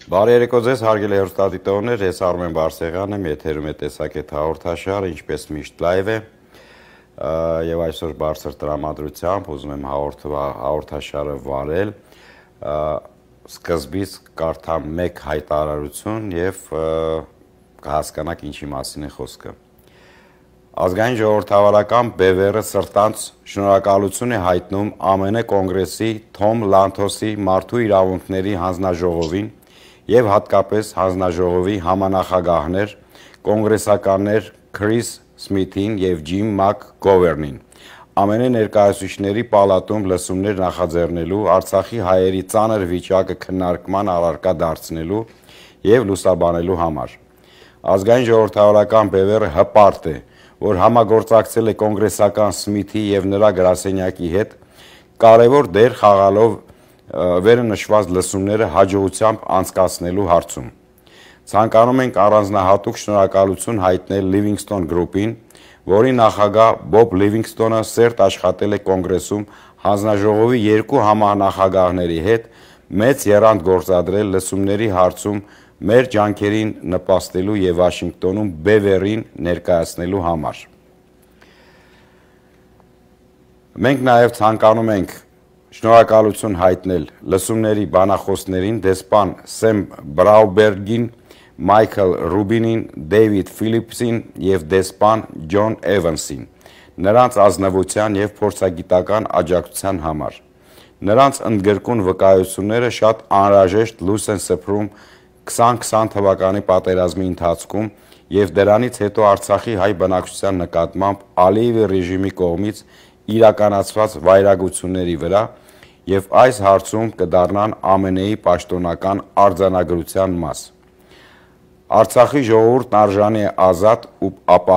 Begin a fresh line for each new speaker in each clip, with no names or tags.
Բարի երեկո ձեզ, հարգելի հեռուստադիտողներ, ես Արմեն Բարսեղյանն եմ, եթերում է տեսակետ հաղորդաշարը, ինչպես միշտ լայվ է, եւ այսօր բարձր տրամադրությամբ ուզում եմ հաղորդաշարը վարել, սկզբից կարդամ մեկ հայտարարություն եւ կհասկանաք ինչի մասին է խոսքը։ Ազգային ժողովրդավարական բևեռը սրտանց շնորհակալություն է հայտնում ԱՄՆ կոնգրեսի Թոմ Լանթոսի մարդու իրավունքների հանձնաժողովին եւ հատկապես հանձնաժողովի համանախագահներ, կոնգրեսականներ Քրիս Սմիթին եւ Ջիմ Մակգովերնին, ԱՄՆ ներկայացուցիչների պալատում լսումներ նախաձեռնելու, Արցախի հայերի ծանր վիճակը քննարկման առարկա դարձնելու եւ լուսաբանելու համար։ Ազգային ժողովրդավարական բևեռը հպարտ է, որ համագործակցել է կոնգրեսական Սմիթի եւ նրա գրասենյակի հետ, կարևոր դեր խաղալով վերը նշված լսումները հաջողությամբ անցկացնելու հարցում։ Ցանկանում ենք առանձնահատուկ շնորհակալություն հայտնել Livingston Group-ին, որի նախագահ Բոբ Լիվինգստոնը սերտ աշխատել է կոնգրեսում հանձնաժողովի երկու համանախագահների հետ, մեծ եռանդ գործադրել լսումների հարցում մեր ջանքերին նպաստելու եւ Վաշինգտոնում բևեռին ներկայացնելու համար։ Մենք նաեւ ցանկանում ենք շնորհակալություն հայտնել լսումների բանախոսներին դեսպան Սեմ Բրաուբերգին, Մայքլ Ռուբինին, Դեյվիդ Ֆիլիպսին եւ դեսպան Ջոն Էվանսին, նրանց ազնվության եւ փորձագիտական աջակցության համար։ Նրանց ընդգրկուն վկայությունները շատ անհրաժեշտ լույս են սփռում 2020 թվականի պատերազմի ընթացքում եւ դրանից հետո Արցախի հայ բնակչության նկատմամբ Ալիևի ռեժիմի կողմից իրականացված վայրագությունների վրա եւ այս հարցում կդառնան ԱՄՆ-ի պաշտոնական արձանագրության մաս։ Արցախի ժողովուրդն արժանի է ազատ ու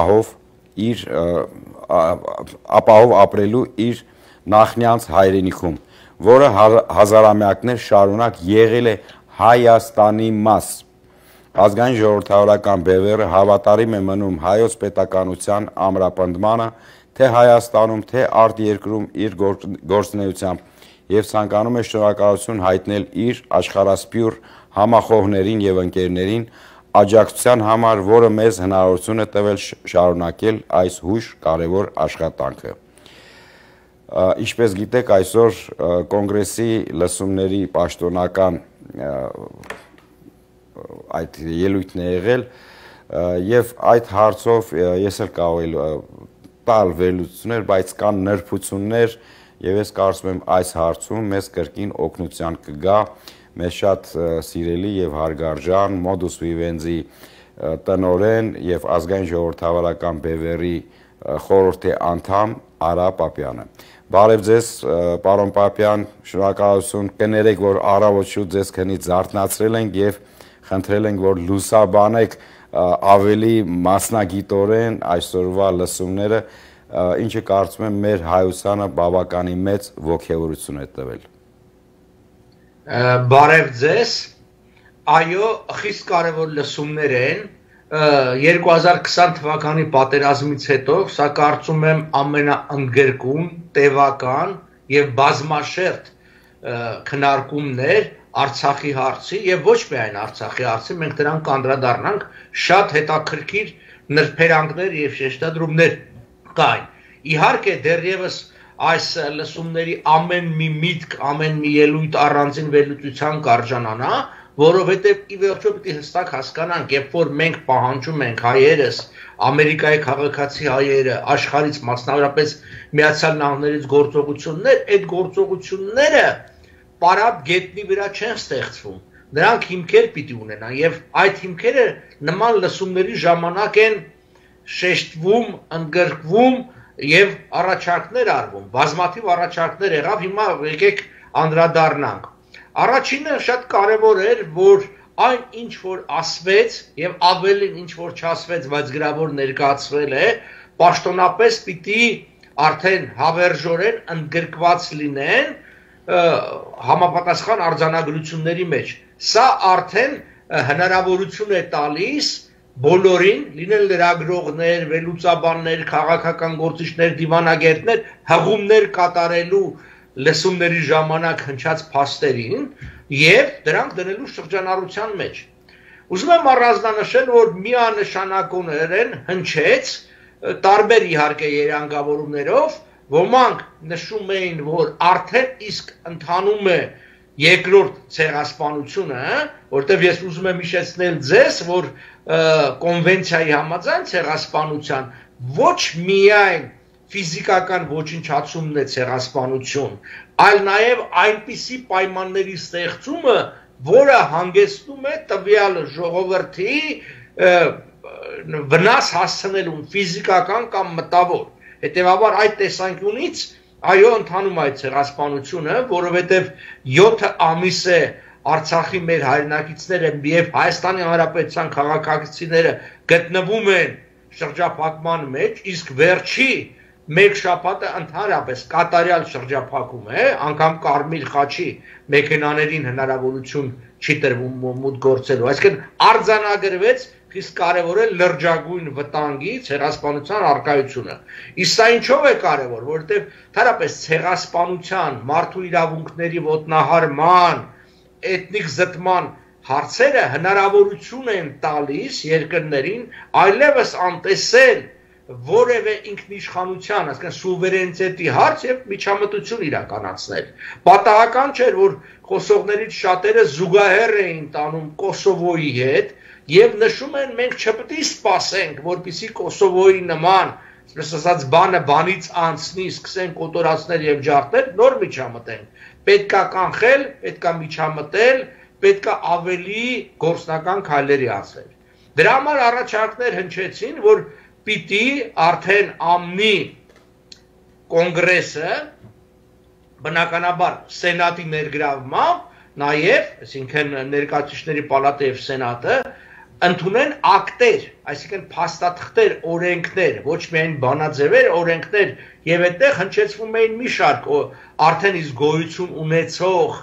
ապահով ապրելու իր նախնյանց հայրենիքում, որը հազարամյակներ շարունակ եղել է Հայաստանի մաս։ Ազգային ժողովրդավարական բևեռը հավատարիմ է մնում հայոց պետականության ամրապնդմանը, թե Հայաստանում, թե արտերկրում իր գործունեությամբ եւ ցանկանում է շնորհակալություն հայտնել իր աշխարհասփյուռ համախոհներին եւ ընկերներին աջակցության համար, որը մեզ հնարավորություն է տվել շարունակել այս հույժ կարևոր աշխատանքը։ Ինչպես գիտեք, այսօր կոնգրեսի լսումների պաշտոնական այդ ելույթն է եղել եւ այդ հարցով ես էլ կարող եմ տալ վերլուծություններ, բայց կան նրբություններ եւ ես կարծում եմ այս հարցում մեզ կրկին օգնության կգա մեզ շատ սիրելի եւ հարգարժան Modus Vivendi տնօրեն եւ ազգային ժողովրդավարական բևեռի խորհրդի անդամ Արա Պապյանը։ Բարև ձեզ, պարոն Պապյան, շնորհակալություն, կներեք, որ առավոտ ձեզ քնից զարթնացրել ենք եւ խնդրել ենք, որ լուսաբանեք ավելի մասնագիտորեն այսօրվա լսումները, ինչը կարծում եմ մեր հայությանը բավականին մեծ ոգևորություն է տվել։
Բարև ձեզ, այո, խիստ կարևոր լսումներ են, 2020 թվականի պատերազմից հետո, սա կարծում եմ ամենաընդգրկուն, տևական եւ բազմաշերտ քննարկումներ Արցախի հարցի եւ ոչ միայն Արցախի հարցի, մենք դրան կանդրադառնանք, շատ հետաքրքիր նրբերանգներ եւ շեշտադրումներ կային։ Իհարկե դեռևս այս լսումների ամեն մի միտք, ամեն մի ելույթ առանձին վերլուծության կարժանանա, որովհետեւ ի վերջո պիտի հստակ հասկանանք, երբ որ մենք պահանջում ենք հայերս, Ամերիկայի քաղաքացի հայերը, աշխարհից մասնավորապես Միացյալ Նահանգներից գործողություններ, այդ գործողությունները պարապ գետնի վրա չեն ստեղծվում։ Նրանք հիմքեր պիտի ունենան եւ այդ հիմքերը նման լսումների ժամանակ են շեշտվում, ընդգրկվում եւ առաջարկներ արվում։ Բազմաթիվ առաջարկներ եղավ, հիմա եկեք անդրադառնանք։ Առաջինը շատ կարեւոր էր, որ այն ինչ որ ասվեց եւ ավելին ինչ որ չասվեց, բայց գրավոր ներկայացվել է, պաշտոնապես պիտի արդեն հավերժորեն ընդգրկված լինեն համապատասխան արձանագրությունների մեջ։ Սա արդեն հնարավորություն է տալիս բոլորին, լինել լրագրողներ, վերլուծաբաններ, քաղաքական գործիչներ, դիվանագետներ, հղումներ կատարելու լսումների ժամանակ հնչած փաստերին, եւ դրանք դնելու շրջանառության մեջ։ Ուզում եմ առանձնանշել, որ միանշանակորեն հնչեց տարբեր իհարկե երանգավորումներով, ոմանք նշում էին, որ արդեն իսկ ընթանում է երկրորդ ցեղասպանությունը, որտեղ ես ուզում եմ հիշեցնել ձեզ, որ կոնվենցիայի համաձայն ցեղասպանության ոչ միայն ֆիզիկական ոչնչացումն է ցեղասպանություն, այլ նաև այնպիսի պայմանների ստեղծումը, որը հանգեցնում է տվյալ ժողովրդի վնաս հասցնելուն ֆիզիկական կամ մտավոր։ Հետևաբար այդ տեսանկյունից այո ընթանում այդ ցեղասպանությունը, որովհետև 7 ամիս է Արցախի մեր հայրենակիցները եւ Հայաստանի Հանրապետության քաղաքացիները գտնվում են շրջափակման մեջ, իսկ վերջի մեկ շաբաթը ընդհանրապես կատարյալ շրջափակում է, անգամ Կարմիր խաչի մեքենաներին հնարավորություն չի տրվում մուտք գործելու, այսինքն արձանագրվեց խիստ կարևոր է լրջագույն վտանգի ցեղասպանության առկայությունը։ Իսկ սա ինչով է կարևոր, որովհետև թերապես ցեղասպանության, մարդու իրավունքների ոտնահարման, էթնիկ զտման հարցերը հնարավորություն են տալիս երկրներին այլևս անտեսել որևէ ինքնիշխանության, այսինքն սուվերենիտետի հարց եւ միջամտություն իրականացնել։ Պատահական չէր, որ խոսողներից շատերը զուգահեռ էին տանում Կոսովոյի հետ եւ նշում են մենք չպետք է սպասենք, որպեսզի Կոսովոյի նման, այսպես ասած, բանը բանից անցնի, սկսեն կոտորածներ եւ ջարդել, նոր միջամտենք։ Պետք է կանխել, պետք է միջամտել, պետք է ավելի գործնական քայլերի ասել։ Դրա համար առաջարկներ հնչեցին, որ պիտի արդեն ԱՄՆ կոնգրեսը բնականաբար սենատի ներգրավմամբ, նաև, այսինքն ներկայացուցիչների պալատը եւ սենատը ընդունեն ակտեր, այսինքն փաստաթղթեր, օրենքներ, ոչ միայն բանաձևեր, օրենքներ, եւ այդտեղ հնչեցվում էին մի շարք արդեն իսկ գոյություն ունեցող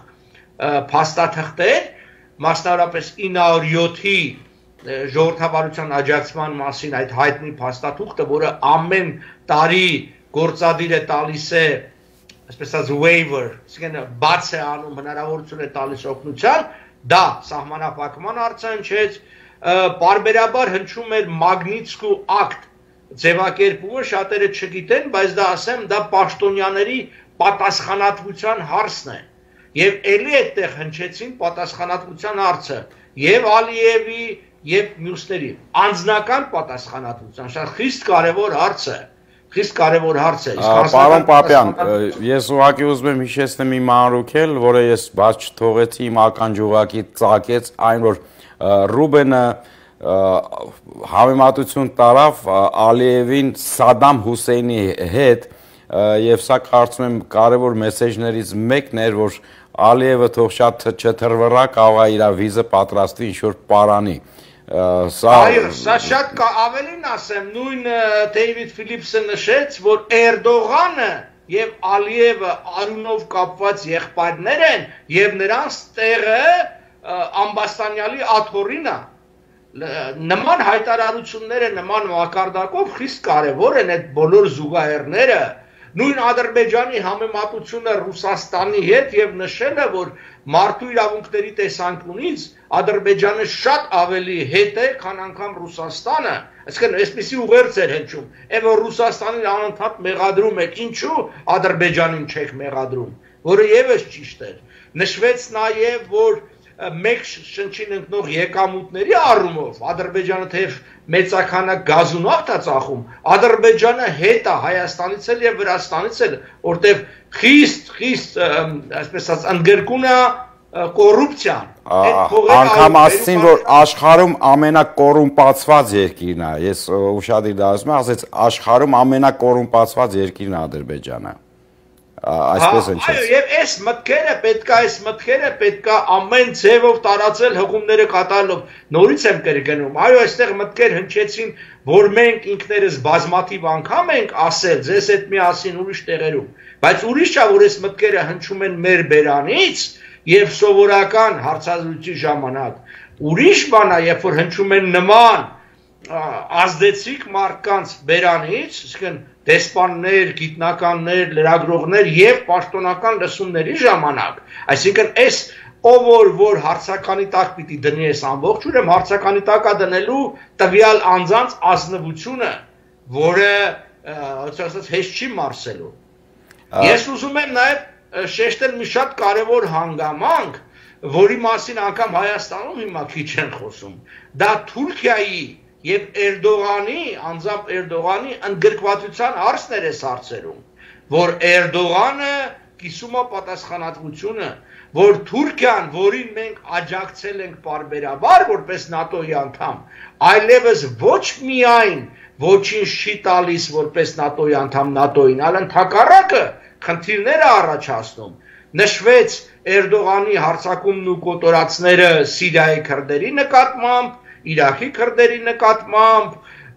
փաստաթղթեր, մասնավորապես 907-ի ժողովրդավարության աջակցման մասին այդ հայտնի փաստաթուղթը, որը ամեն տարի գործադիր է տալիս է, այսպես ասած waiver, այսինքն բաց է անում, հնարավորություն է տալիս օգնության, դա սահմանափակման արցանցեց, պարբերաբար հնչում էր Մագնիտսկու ակտ ձևակերպումը, շատերը չգիտեն, բայց դա ասեմ, դա պաշտոնյաների պատասխանատվության հարցն է։ Եվ ելի այդտեղ հնչեցին պատասխանատվության հարցը եւ Ալիևի եւ մյուսների անձնական պատասխանատվության, շատ խիստ կարեւոր հարց է։ Խիստ կարևոր հարց է։
Պարոն Պապյան, ես ուղղակի ուզում եմ հիշեցնեմ իմ անրուքել, որը ես բաց չթողեցի, իմ ականջ ուղղակի ծակեց այն, որ Ռուբենը համեմատություն տարավ Ալիևին Սադամ Հուսեյնի հետ, եւ սա կարծում եմ կարևոր մեսեջներից մեկն էր, որ Ալիևը թող շատ չթռվռա, կարող է իր վիզը պատրաստի ինչ-որ պարանի։
Այո, սա շատ ավելին ասեմ, նույն Դեյվիդ Ֆիլիպսը նշեց, որ Էրդողանը եւ Ալիևը արունով կապված եղբայրներ են եւ նրանց տեղը ամբաստանյալի աթոռին է։ Նման հայտարարությունները նման մակարդակով խիստ կարևոր են այդ բոլոր զուգահեռները։ Նույն Ադրբեջանի համեմատությունը Ռուսաստանի հետ եւ նշելը, որ մարդու իրավունքների տեսանկյունից Ադրբեջանը շատ ավելի հետ է, քան անգամ Ռուսաստանը, այսինքն այսպեսի ուղերձ էր հնչում, որ Ռուսաստանին անընդհատ մեղադրում եք, ինչու Ադրբեջանին չեք մեղադրում, որը եւս ճիշտ էր։ Նշվեց նաեւ, որ մեկ շնչին ընկնող եկամուտների առումով Ադրբեջանը թեև մեծականակ գազունավթ է ծախում, Ադրբեջանը հետ է Հայաստանից էլ եւ Վրաստանից էլ, որտեղ խիստ, այսպես ասած, ընդգրկուն է կոռուպցիան։
Անգամ ասեցին, որ աշխարհում ամենակոռումպացված երկիրն է, ես ուշադիր դասում եմ, ասեց աշխարհում ամենակոռումպացված երկիրն է Ադրբեջանը։ Այսպես են չէ։ Այո, եւ այս մտքերը պետքա ամեն ձևով տարածել հղումները կատարելով։ Նորից եմ կրկնում, այո, այստեղ մտքեր հնչեցին, որ մենք ինքներս բազմաթիվ անգամ ենք ասել, ձեզ հետ միասին ուրիշ տեղերում, բայց ուրիշ է, որ այս մտքերը հնչում են մեր բերանից եւ սովորական հարցազրույցի ժամանակ։ Ուրիշ բան է, երբ որ հնչում են նման ազդեցիկ մարդկանց բերանից, այսինքն դեսպաններ, գիտնականներ, լրագրողներ եւ պաշտոնական լսումների ժամանակ, այսինքն այս
ով որ հարցականի տակ պիտի դնի այս ամբողջ, ուրեմն հարցականի տակ է դնելու տվյալ անձանց ազնվությունը, որը ասած հեշտ չի մարսելու։ Ես ուզում եմ նաև շեշտել մի շատ կարևոր հանգամանք, որի մասին անգամ Հայաստանում հիմա քիչ են խոսում։ Դա Թուրքիայի եւ Էրդողանի, անձամբ Էրդողանի ընդգրկվածության հարցն էր այս հարցերում, որ Էրդողանը կիսում է պատասխանատվությունը, որ Թուրքիան, որին մենք աջակցել ենք պարբերաբար որպես ՆԱՏՕ-ի անդամ, այլևս ոչ միայն ոչինչ չի տալիս որպես ՆԱՏՕ-ի անդամ ՆԱՏՕ-ին, այլ ընդհակառակը խնդիրներ է առաջացնում։ Նշվեց Էրդողանի հարձակումն ու կոտորածները Սիրիայի քրդերի նկատմամբ, Իրաքի քրդերի նկատմամբ,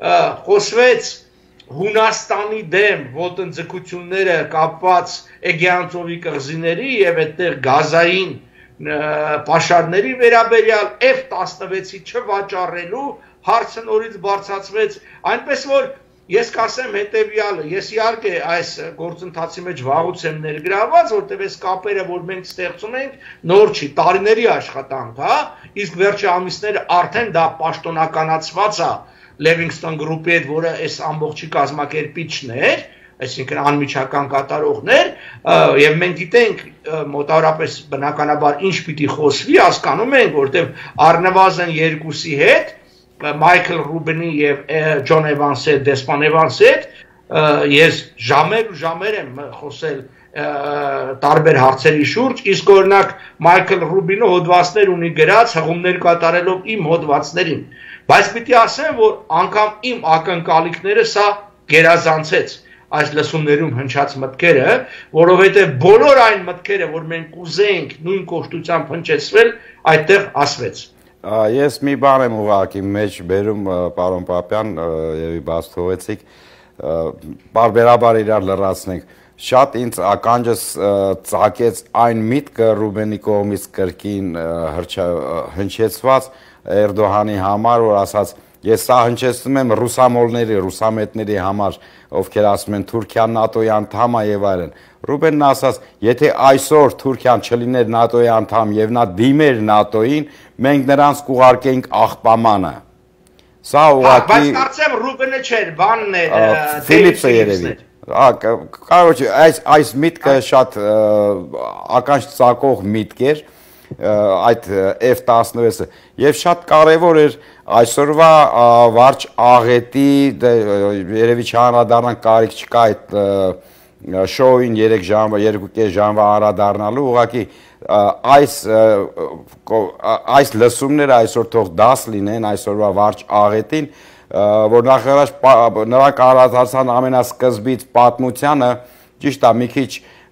խոսվեց Հունաստանի դեմ ոտնձգությունները կապված Էգեյան ծովի կղզիների եւ այդտեղ գազային պաշարների վերաբերյալ F-16-ի չվաճառելու հարցը նորից բարձրացվեց, այնպես որ ես կասեմ հետեւյալը, ես իհարկե այս գործընթացի մեջ վաղուց եմ ներգրաված, որտեղ այս կապերը, որ մենք ստեղծում ենք, նոր չի, տարիների աշխատանք, հա, իսկ վերջի ամիսները արդեն դա պաշտոնականացված է Livingston Group-ի հետ, որը այս ամբողջի կազմակերպիչն էր, այսինքն անմիջական կատարողներ, եւ մենք գիտենք մոտավորապես բնականաբար ինչ պիտի խոսվի, հասկանում ենք, որտեղ առնվազն երկուսի հետ Մայքլ Ռուբենի եւ Ջոն Էվանսի հետ, Դեսպան Էվանսի հետ ես ժամեր ու ժամեր եմ խոսել տարբեր հարցերի շուրջ, իսկ օրինակ Մայքլ Ռուբինը հոդվածներ ունի գրած հղումներ կատարելով իմ հոդվածներին, բայց պիտի ասեմ, որ անգամ իմ ակնկալիքները սա գերազանցեց այս լսումներում հնչած մտքերը, որովհետև բոլոր այն մտքերը, որ մենք ուզենք նույն կոշտությամբ հնչեցվել, այդտեղ ասվեց։
Ես մի բան եմ ուղղակի մեջ բերում, պարոն Պապյան, եւ բաց թողեցիք, բարբերաբար իրար լրացնենք։ Շատ ինձ ականջս ծակեց այն միտքը Ռուբենի կողմից կրկին հնչեցված Էրդողանի համար, որ ասաց ես սա հնչեցնում եմ ռուսամոլների, ռուսամետների համար, ովքեր ասում են Թուրքիան ՆԱՏՕ-ի անդամ է եւ այլն։ Ռուբենն ասաց, եթե այսօր Թուրքիան չլիներ ՆԱՏՕ-ի անդամ եւ նա դիմեր ՆԱՏՕ-ին, մենք նրանց կուղարկեինք աղբամանը։ Սա ուղղակի
բայց կարծեմ Ռուբենը չէր, բանն էր,
Ֆիլիպսը երևի։ Կարոջը այս միտքը շատ ականջ ծակող միտք էր, այդ F-16-ը եւ շատ կարեւոր էր այսօրվա վարչ աղետի երևի չանդրադառնանք կարիք չկա այդ շոուին 3 ժամվա 2.5 ժամվա անդրադառնալու ուղղակի այս լսումները այսօր թող դաս լինեն այսօրվա վարչ աղետին որ նախարար նրանք անդրադարձան ամենասկզբից պատմությանը ճիշտ է մի քիչ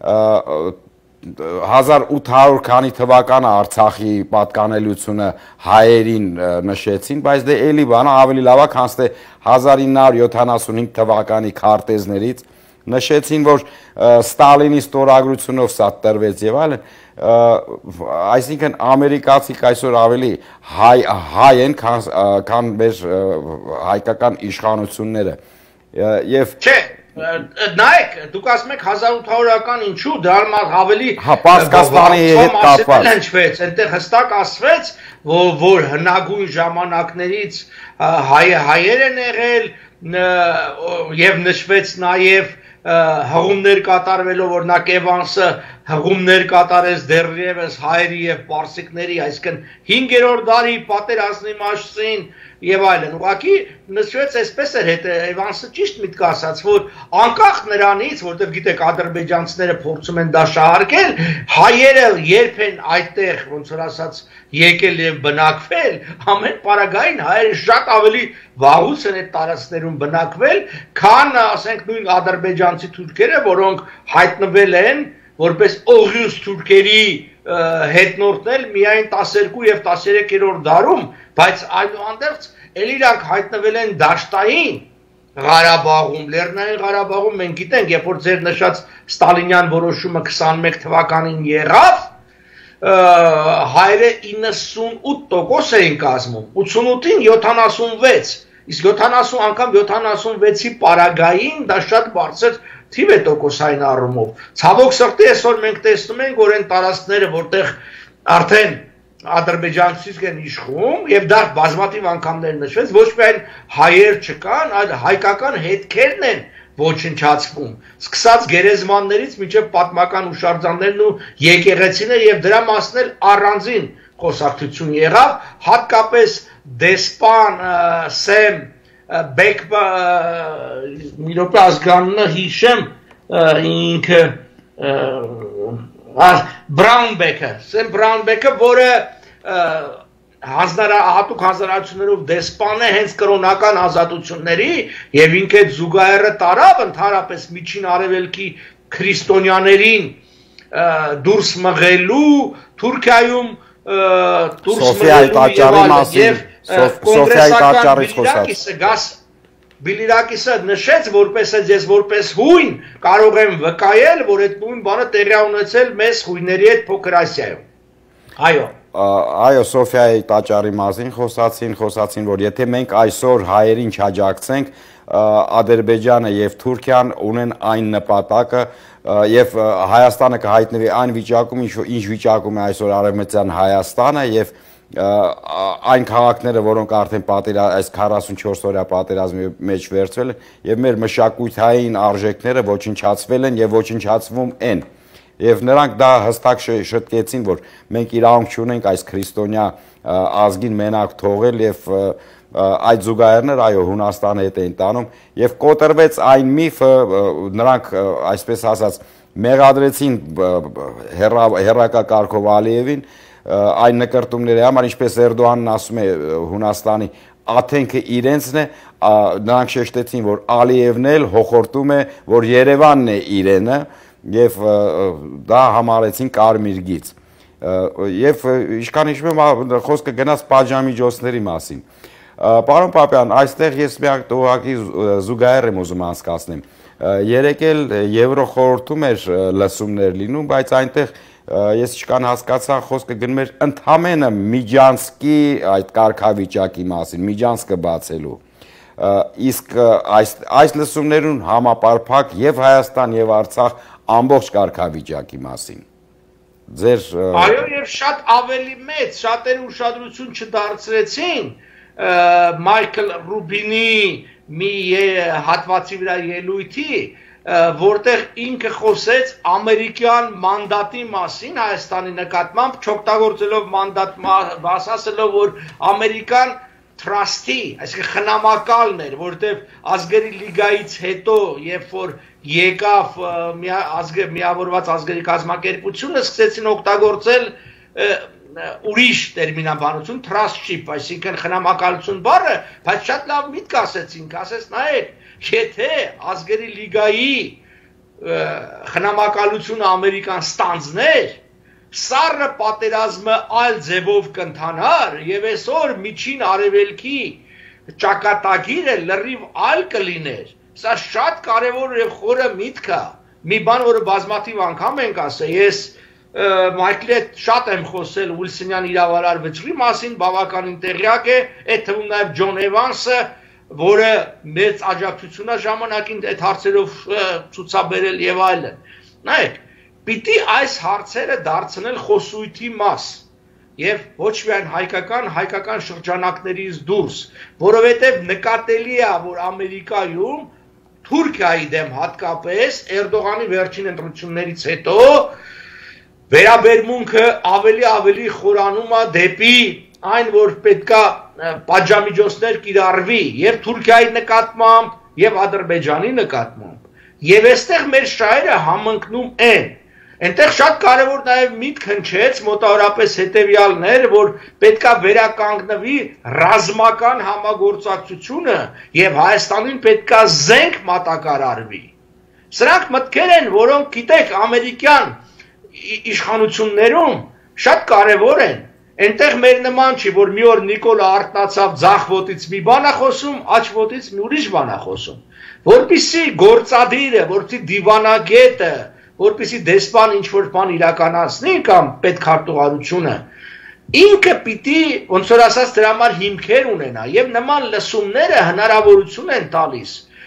1800 քանի թվականը Արցախի պատկանելությունը հայերին նշեցին, բայց դե էլի բանը ավելի լավ է, քան թե 1975 թվականի քարտեզներից նշեցին, որ Ստալինի ստորագրությունով սա տրվեց եւ այլն, այսինքն ամերիկացիք այսօր ավելի հայ են, քան մեր հայկական իշխանությունները եւ
չէ նայեք, դուք ասում եք 1800-ական ինչու, դա ավելի
Պարսկաստանի հետ կապված
հնչվեց, այնտեղ հստակ ասվեց, որ հնագույն ժամանակներից հայեր են եղել եւ նշվեց նաեւ հղումներ կատարվելով օրինակ Էվանսը հղումներ կատարեց դեռևս հայերի եւ պարսիկների, այսինքն 5-րդ դարի պատերազմի մասին եւ այլն։ Ուղղակի նշվեց այսպես էր հետ Էվանսը ճիշտ միտք ասաց, որ անկախ նրանից, որտեղ գիտեք ադրբեջանցիները փորձում են դա շահարկել, հայերը երբ են այդտեղ ոնց որ ասած եկել եւ բնակվել, ամեն պարագային հայերը շատ ավելի վաղուց են այդ տարածքներում բնակվել, քան ասենք նույն ադրբեջանցի թուրքերը, որոնք հայտնվել են որպես օղյուս թուրքերի հետնորդներ միայն 12 եւ 13-րդ դարում, բայց այնուհանդերձ ել իրանք հայտնվել են դաշտային Ղարաբաղում, Լեռնային Ղարաբաղում, մենք գիտենք, երբ որ ձեր նշած Ստալինյան որոշումը 21 թվականին եղավ, հայերը 98% էին կազմում, 88-ին 76, իսկ 70 անգամ 76-ի պարագային դա շատ բարձր թիվ է տոկոսային առումով։ Ցավոք սրտի այսօր մենք տեսնում ենք, որ այն տարածքները, որտեղ արդեն ադրբեջանցիք են իշխում եւ դա բազմաթիվ անգամներ նշվեց, ոչ միայն հայեր չկան, այլ հայկական հետքերն են ոչնչացվում, սկսած գերեզմաններից մինչև պատմական հուշարձաններն ու եկեղեցիները եւ դրա մասն էլ առանձին խոսակցություն եղավ, հատկապես դեսպան Սեմ Բեկբա մի րոպե ազգանունը հիշեմ ինքը Սեմ Բրաունբեկը, որը հատուկ հանձնարարություններով դեսպան է հենց կրոնական ազատությունների եւ ինքը զուգահեռը տարավ ընդհանրապես միջին արևելքի քրիստոնյաներին դուրս մղելու Թուրքիայում դուրս մղելու եւ կոնգրեսական բիլիրակիսը Բիլիրակիսը նշեց, որպես ես որպես հույն կարող եմ վկայել, որ այդ նույն բանը տեղի ունեցել մեծ հույների հետ Փոքր Ասիայում։ Այո։
Այո, Սոֆիայի տաճարի մասին խոսացին, որ եթե մենք այսօր հայերին չաջակցենք, Ադրբեջանը եւ Թուրքիան ունեն այն նպատակը եւ Հայաստանը կհայտնվի այն վիճակում, ինչ վիճակում է այսօր Արևմտյան Հայաստանը եւ այն քաղաքները, որոնք արդեն այս 44-օրյա պատերազմի մեջ վերցվել են եւ մեր մշակութային արժեքները ոչնչացվել են եւ ոչնչացվում են։ Եվ նրանք դա հստակ շտկեցին, որ մենք իրավունք չունենք այս քրիստոնյա ազգին մենակ թողել եւ այդ զուգահեռներ այո Հունաստանը հետ էին տանում եւ կոտրվեց այն միֆը, նրանք այսպես ասած մեղադրեցին հերրակակարգով Ալիևին այն նկարտումների համար, ինչպես Էրդողանն ասում է Հունաստանի աթենքը իրենցն է, նրանք շեշտեցին, որ Ալիևն էլ հոխորտում է, որ Երևանն է իրենը եւ դա համարեցին կարմիր գիծ։ Եվ ինչքան հիշում եմ խոսքը գնաց պատժամիջոցների մասին։ Պարոն Պապյան, այստեղ ես միակ ուղղակի զուգահեռ եմ ուզում անցկացնեմ։ Երեկ էլ Եվրոխորհրդում էր լսումներ լինում, բայց այնտեղ ես ինչքան հասկացա խոսքը գնում էր ընդհանրապես Միջանցքի այդ կարգավիճակի մասին, Միջանցքը բացելու։ Իսկ այս լսումներուն համապարփակ եւ Հայաստան եւ Արցախ ամբողջ կարգավիճակի մասին։ Ձեր
Այո, եւ շատ ավելի մեծ, շատերը ուշադրություն չդարձրեցին Մայքլ Ռուբինի մի հատվածի վրա ելույթի, որտեղ ինքը խոսեց ամերիկյան մանդատի մասին Հայաստանի նկատմամբ, չօգտագործելով մանդատ, ասելով, որ ամերիկան trustի, այսինքն խնամակալն էր, որտեղ ազգերի լիգայից հետո, երբ որ եկավ միավորված ազգերի կազմակերպությունը, սկսեցին օգտագործել ուրիշ տերմինաբանություն, trustship, այսինքն խնամակալություն բառը, բայց շատ լավ միտք ասեցինք, ասեց նայեք, եթե ազգերի լիգայի խնամակալությունը ամերիկան ստանձներ, սառը պատերազմը այլ ձևով կընթանար եւ այսօր միջին արևելքի ճակատագիրը լրիվ այլ կլիներ։ Սա շատ կարեւոր եւ խորը միտք է։ Մի բան, որը բազմաթիվ անգամ ենք ասել, ես Մայքլի հետ շատ եմ խոսել Ուիլսոնյան իրավարար վճռի մասին, բավականին տեղյակ է, այդ թվում նաեւ Ջոն Էվանսը, որը մեծ աջակցություն է ժամանակին այդ հարցերով ցուցաբերել եւ այլն։ Նայեք, պիտի այս հարցերը դարձնել խոսույթի մաս եւ ոչ միայն հայկական շրջանակներից դուրս, որովհետեւ նկատելի է, որ Ամերիկայում Թուրքիայի դեմ հատկապես Էրդողանի վերջին ընտրություններից հետո վերաբերմունքը ավելի խորանում է դեպի այն, որ պետքա պատժամիջոցներ կիրառվի եւ Թուրքիայի նկատմամբ եւ Ադրբեջանի նկատմամբ։ Եվ այստեղ մեր շահերը համընկնում են։ Այնտեղ շատ կարևոր նաեւ միտք հնչեց մոտավորապես հետեւյալն էր, որ պետքա վերականգնվի ռազմական համագործակցությունը եւ Հայաստանին պետքա զենք մատակարարվի։ Սրանք մտքեր են, որոնք գիտեք ամերիկյան իշխանություններում շատ կարևոր են։ Այնտեղ մեր նման չի, որ մի օր Նիկոլը արթնացավ ձախ ոտից մի բան է խոսում, աջ ոտից մի ուրիշ բան է խոսում։ Որպեսզի գործադիրը, որպեսզի դիվանագետը, որպեսզի դեսպան ինչ-որ բան իրականացնի կամ պետքարտուղարությունը, ինքը պիտի, ոնց որ ասած, դրա համար հիմքեր ունենա եւ նման լսումները հնարավորություն են տալիս,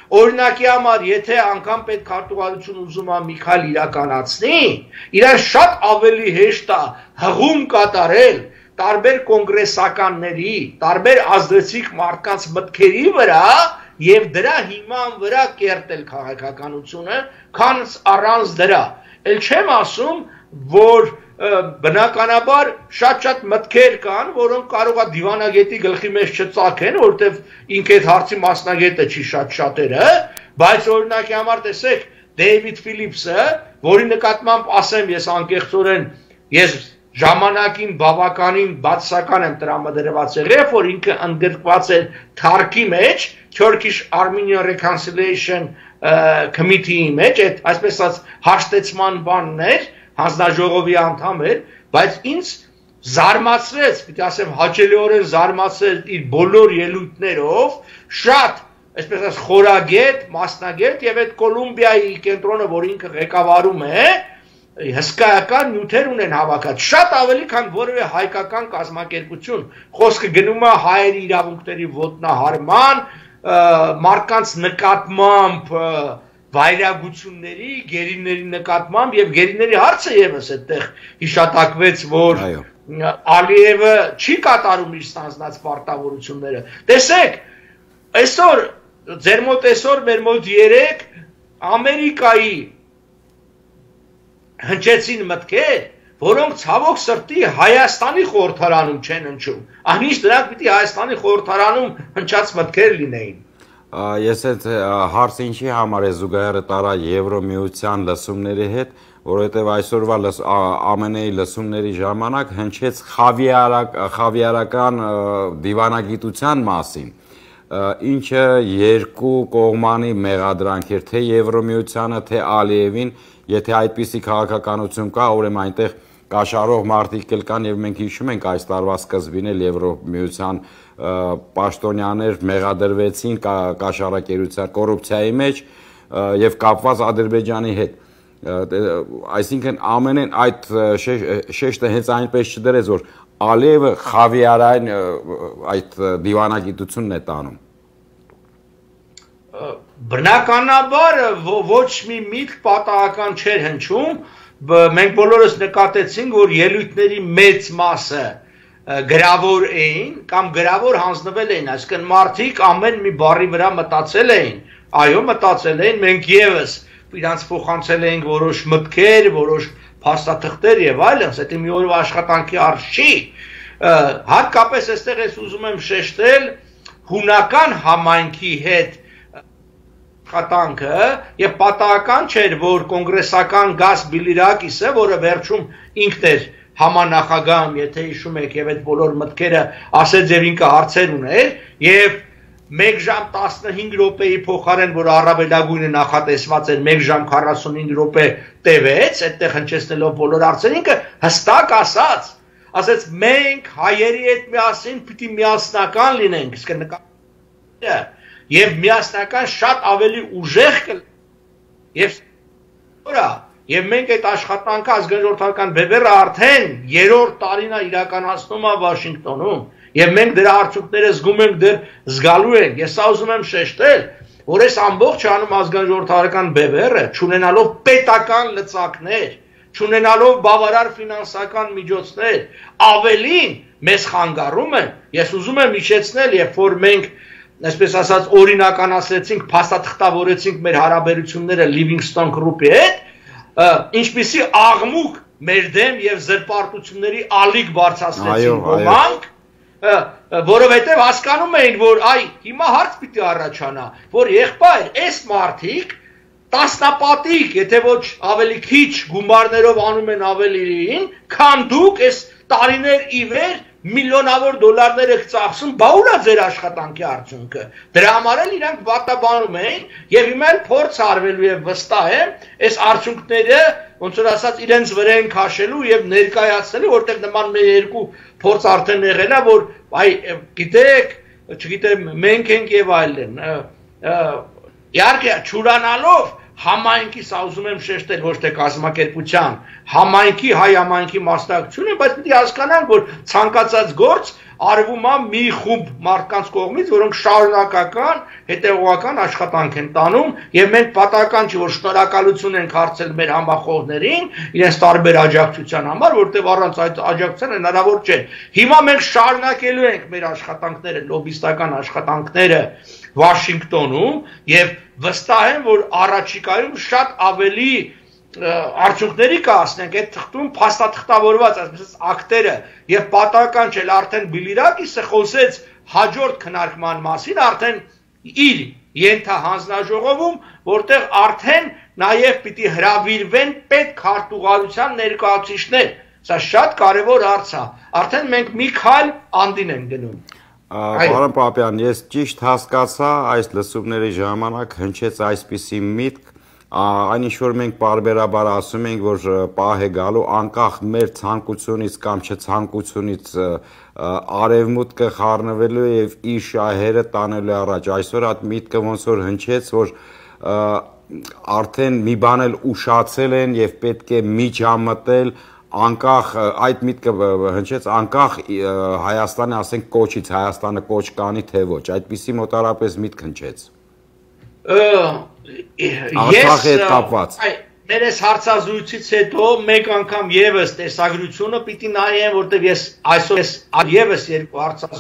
Օրինակի համար, եթե անգամ պետքարտուղարություն ուզում է մի քայլ իրականացնի, իրեն շատ ավելի հեշտ է հղում կատարել տարբեր կոնգրեսականների, տարբեր ազդեցիկ մարդկանց մտքերի վրա եւ դրա հիման վրա կերտել քաղաքականությունը, քան առանց դրա։ Էլ չեմ ասում, որ բնականաբար շատ մտքեր կան, որոնք կարող է դիվանագետի գլխի մեջ չծագեն, որովհետև ինքը այդ հարցի մասնագետը չի շատերը, բայց օրինակի համար տեսեք Դեյվիդ Ֆիլիպսը, որի նկատմամբ ասեմ ես անկեղծորեն, ես ժամանակին բավականին բացասական եմ տրամադրված եղել, որ ինքը ընդգրկված է թարգի մեջ, Turkish Armenian Reconciliation Committee-ի մեջ, այսպես ասած հաշտեցման բանն էր, հանձնաժողովի անդամ էր, բայց ինձ զարմացրեց, պիտի ասեմ հաճելիորեն զարմացրեց իր բոլոր ելույթներով, շատ, այսպես ասած խորագետ, մասնագետ եւ այդ Կոլումբիայի կենտրոնը, որ ինքը ղեկավարում է, հսկայական նյութեր ունեն հավաքած, շատ ավելի քան որևէ հայկական կազմակերպություն, խոսքը գնում է հայերի իրավունքների ոտնահարման, մարդկանց նկատմամբ վայրագությունների, գերիների նկատմամբ եւ գերիների հարցը եւս այդտեղ հիշատակվեց, որ Ալիևը չի կատարում իր ստանձնած պարտավորությունները։ Տեսեք, այսօր ձեր մոտ մեր մոտ 3 Ամերիկայի հնչեցին մտքեր, որոնք ցավոք սրտի Հայաստանի խորհրդարանում չեն հնչում։ Այնիշ դրանք պիտի Հայաստանի խորհրդարանում հնչած մտքեր լինեին։
Ես այդ հարցը ինչի համար է զուգահեռը տարա Եվրոմիության լսումների հետ, որովհետև այսօրվա ԱՄՆ-ի լսումների ժամանակ հնչեց խավիարական դիվանագիտության մասին, ինչը երկու կողմանի մեղադրանք էր, թե Եվրոմիությանը, թե Ալիևին, եթե այդպիսի քաղաքականություն կա, ուրեմն այնտեղ կաշառող մարդիկ կան եւ մենք հիշում ենք այս տարվա սկզբին էլ Եվրոմիության պաշտոնյաներ մեղադրվեցին կաշառակերության կոռուպցիայի մեջ եւ կապված Ադրբեջանի հետ։ Այսինքն ԱՄՆ-ն այդ շեշտը հենց այնպես չդրեց, որ Ալիևը խավիարային այդ դիվանագիտությունն է տանում։
Բնականաբար ոչ մի միտք պատահական չէր հնչում, մենք բոլորս նկատեցինք, որ ելույթների մեծ մասը գրավոր էին կամ գրավոր հանձնվել էին, այսինքն մարդիկ ամեն մի բառի վրա մտածել էին, այո մտածել էին, մենք եւս իրանց փոխանցել էինք որոշ մտքեր, որոշ փաստաթղթեր եւ այլն, դա մի օրվա աշխատանքի արժ չի, հատկապես այստեղ ես ուզում եմ շեշտել հունական համայնքի հետ աշխատանքը եւ պատահական չէր, որ կոնգրեսական Գաս Բիլիրակիսը, որը վերջում ինքն էր համանախագահ, եթե հիշում եք, եւ այդ բոլոր մտքերը ասեց եւ ինքը հարցեր ուներ եւ 1 ժամ 15 րոպեի փոխարեն, որ առավելագույնը նախատեսված էր 1 ժամ 45 րոպե տևեց, այդտեղ հնչեցնելով բոլոր հարցերը, ինքը հստակ ասաց մենք հայերի հետ միասին պիտի միասնական լինենք, իսկ նկատի եւ միասնական շատ ավելի ուժեղ եւ մենք այդ աշխատանքը ազգային ժողովրդական բևեռը արդեն 3-րդ տարին է իրականացնում է Վաշինգտոնում եւ մենք դրա արդյունքները զգում ենք դեռ զգալու ենք։ Ես սա ուզում եմ շեշտել, որ այս ամբողջ անում ազգային ժողովրդական բևեռը, չունենալով պետական լծակներ, չունենալով բավարար ֆինանսական միջոցներ, ավելին մեզ խանգարում են։ Ես ուզում եմ հիշեցնել, երբ որ մենք այսպես ասած օրինականացրեցինք, փաստաթղթավորեցինք մեր հարաբերությունները Livingston Group-ի հետ, ինչպիսի աղմուկ մեր դեմ եւ զրպարտությունների ալիք բարձրացրեցին ոմանք, որովհետեւ հասկանում էին, որ հիմա հարց պիտի առաջանա, որ եղբայր, այս մարդիկ տասնապատիկ, եթե ոչ ավելի քիչ գումարներով անում են ավելին, քան դուք այս տարիներ ի վեր միլիոնավոր դոլարներ եք ծախսում, բա ուր է ձեր աշխատանքի արդյունքը։ Դրա համար էլ իրանք վատաբանում էին եւ հիմա էլ փորձ արվելու եւ վստահ եմ, այս արդյունքները ոնց որ ասած իրենց վրա են քաշելու եւ ներկայացնելու, որտեղ նման մեր երկու փորձ արդեն եղել է, որ գիտեք, չգիտեմ, մենք ենք եւ այլն։ Իհարկե, չուրանալով համայնքի, սա ուզում եմ շեշտել, ոչ թե կազմակերպության, համայնքի, հայ համայնքի մասնակցությունը, բայց պիտի հասկանանք, որ ցանկացած գործ արվում է մի խումբ մարդկանց կողմից, որոնք շարունակական, հետևողական աշխատանք են տանում, եւ մենք պատահական չի, որ շնորհակալություն ենք հարցել մեր համախոհներին, իրենց տարբեր աջակցության համար, որտեղ առանց այդ աջակցության հնարավոր չէ։ Հիմա մենք շարունակելու ենք մեր աշխատանքները, լոբիստական աշխատանքները Վաշինգտոնում եւ վստահ եմ, որ առաջիկայում շատ ավելի արդյունքների կհասնենք այդ թղթում փաստաթղթավորված այսպես ակտերը եւ պատահական չէ արդեն Բիլիրակիսը խոսեց հաջորդ քննարկման մասին արդեն իր ենթահանձնաժողովում որտեղ արդեն նաեւ պիտի հրավիրվեն պետ քարտուղարության ներկայացուցիչներ սա շատ կարեւոր հարց է արդեն մենք մի քայլ անդին ենք գնում
Պարոն Պապյան, ես ճիշտ հասկացա այս լսումների ժամանակ հնչեց այսպիսի միտք այն ինչ որ մենք բարբերաբար ասում ենք որ պահ է գալու անկախ մեր ցանկությունից կամ չցանկությունից արևմուտքը խառնվելու եւ իր շահերը տանելու առաջ այսօր այդ միտքը ոնց որ հնչեց որ արդեն մի բան էլ ուշացել են եւ պետք է միջամտել անկախ այդ միտքը հնչեց անկախ Հայաստանը ասենք կոչից Հայաստանը կոչ կանի թե ոչ այդպիսի մոտարապես միտք հնչեց
Մեր այս հարցազրույցից հետո մեկ անգամ եւս տեսագրությունը պիտի նայեմ, որտեղ ես այսօր եւս երկու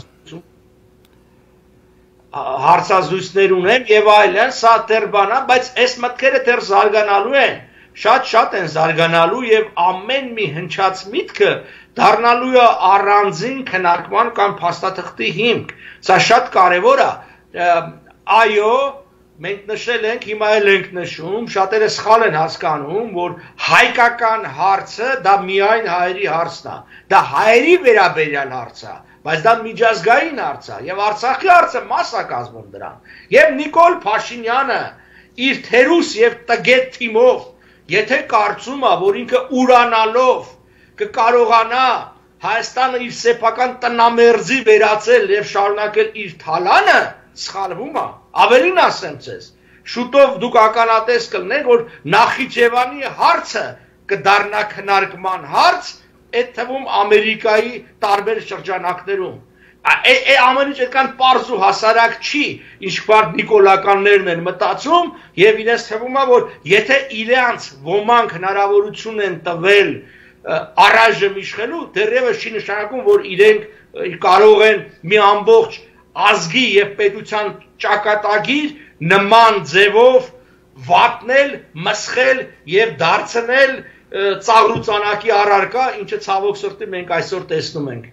հարցազրույցներ ունեմ եւ այլն, սա դեռ բան է, բայց այս մտքերը դեռ զարգանալու են, շատ են զարգանալու եւ ամեն մի հնչած միտքը դառնալու է առանձին քննարկման կամ փաստաթղթի հիմք։ Սա շատ կարեւոր է։ Այո, մենք նշել ենք, հիմա էլ ենք նշում, շատերը սխալ են հասկանում, որ հայկական հարցը դա միայն հայերի հարցն է, դա հայերի վերաբերյալ հարց է, բայց դա միջազգային հարց է, եւ Արցախի հարցը մաս է կազմում դրան։ Եվ Նիկոլ Փաշինյանը իր թերուս եւ տգետ թիմով, եթե կարծում է, որ ինքը ուրանալով կկարողանա Հայաստանը իր սեփական տնամերձի վերածել եւ շարունակել իր թալանը, սխալվում է։ Ավելին ասեմ ձեզ, շուտով դուք ականատես կլինեք, որ Նախիջևանի հարցը կդառնա քննարկման հարց, այդ թվում Ամերիկայի տարբեր շրջանակներում։ Ամեն ինչ այդքան պարզ ու հասարակ չի, ինչքան նիկոլականներն են մտածում, եւ իրենց թվում է, որ եթե իրանց ոմանք հնարավորություն են տվել առայժմ իշխելու, դեռևս չի նշանակում, որ իրենք կարող են մի ամբողջ ազգի եւ պետության ճակատագիր նման ձևով վատնել, մսխել եւ դարձնել ծաղրուծանակի առարկա, ինչը ցավոք սրտի մենք այսօր տեսնում ենք։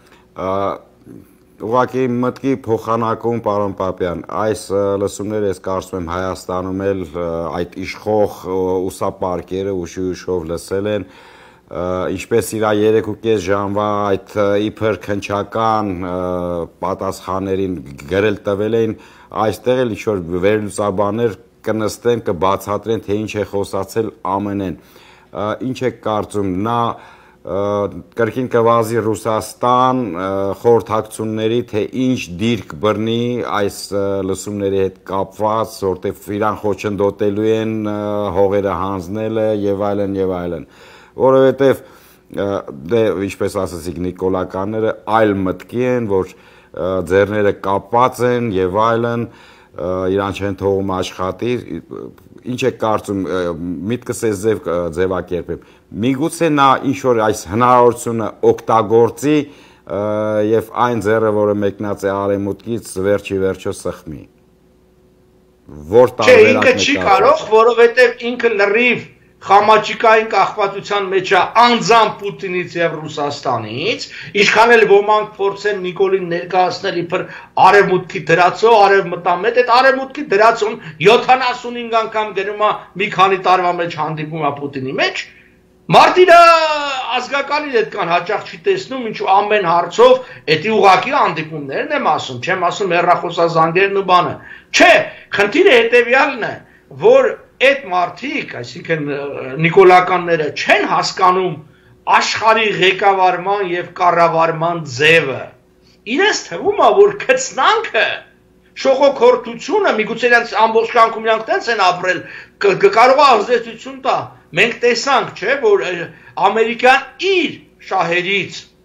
Ուղղակի մտքի փոխանակում պարոն Պապյան, այս լսումները ես կարծում եմ Հայաստանում էլ այդ իշխող ուսապարկերը ուշով լսել են ինչպես իրա 3.5 ժամվա այդ իբր քնչական պատասխաններին գրել տվել էին այստեղ էլ ինչ-որ վերլուծաբաններ կնստեն կբացատրեն թե ինչ է խոսացել ԱՄՆ-ն ինչ է կարծում նա կրկին կվազի Ռուսաստան խորհրդակցությունների թե ինչ դիրք բռնի այս լսումների հետ կապված որտեղ իրան խոչընդոտելու են հողերը հանձնելը եւ այլն որովհետև դե ինչպես ասացիք նիկոլականները այլ մտքի են որ ձեռները կապված են եւ այլն իրան չեն թողում աշխատի ինչ է կարծում միտքս էս ձևակերպեմ միգուցե նա ինչ որ այս հնարավորությունը օգտագործի եւ այն ձեռը որը մեկնած է արեմուտքից վերջի վերջո սխմի որ տարբերակն է
ինքը չի կարող որովհետեւ ինքը լրիվ Խամաչիկային կախվածության մեջ է անձամբ Պուտինից եւ Ռուսաստանից, ինչքան էլ ոմանք փորձեն Նիկոլին ներկայացնել իբր արևմուտքի դրածո, արևմտամետ, այդ արևմուտքի դրածոն 75 անգամ գնում է մի քանի տարվա մեջ հանդիպում է Պուտինի մեջ, Մարտինը ազգականին այդքան հաճախ չի տեսնում, ինչու ամեն հարցով էդի ուղակի հանդիպումներն եմ ասում, չեմ ասում հեռախոսազանգերն ու բանը։ Չէ, խնդիրը հետեւյալն է, որ այդ մարդիկ, այսինքն նիկոլականները չեն հասկանում աշխարհի ղեկավարման եւ կառավարման ձևը։ Իրենց թվում է, որ քծնանքը, շողոքորթությունը, միգուցե իրենց ամբողջ կյանքում իրանք տենց են ապրել, կարող է ազդեցություն տա։ Մենք տեսանք, չէ, որ Ամերիկան իր շահերից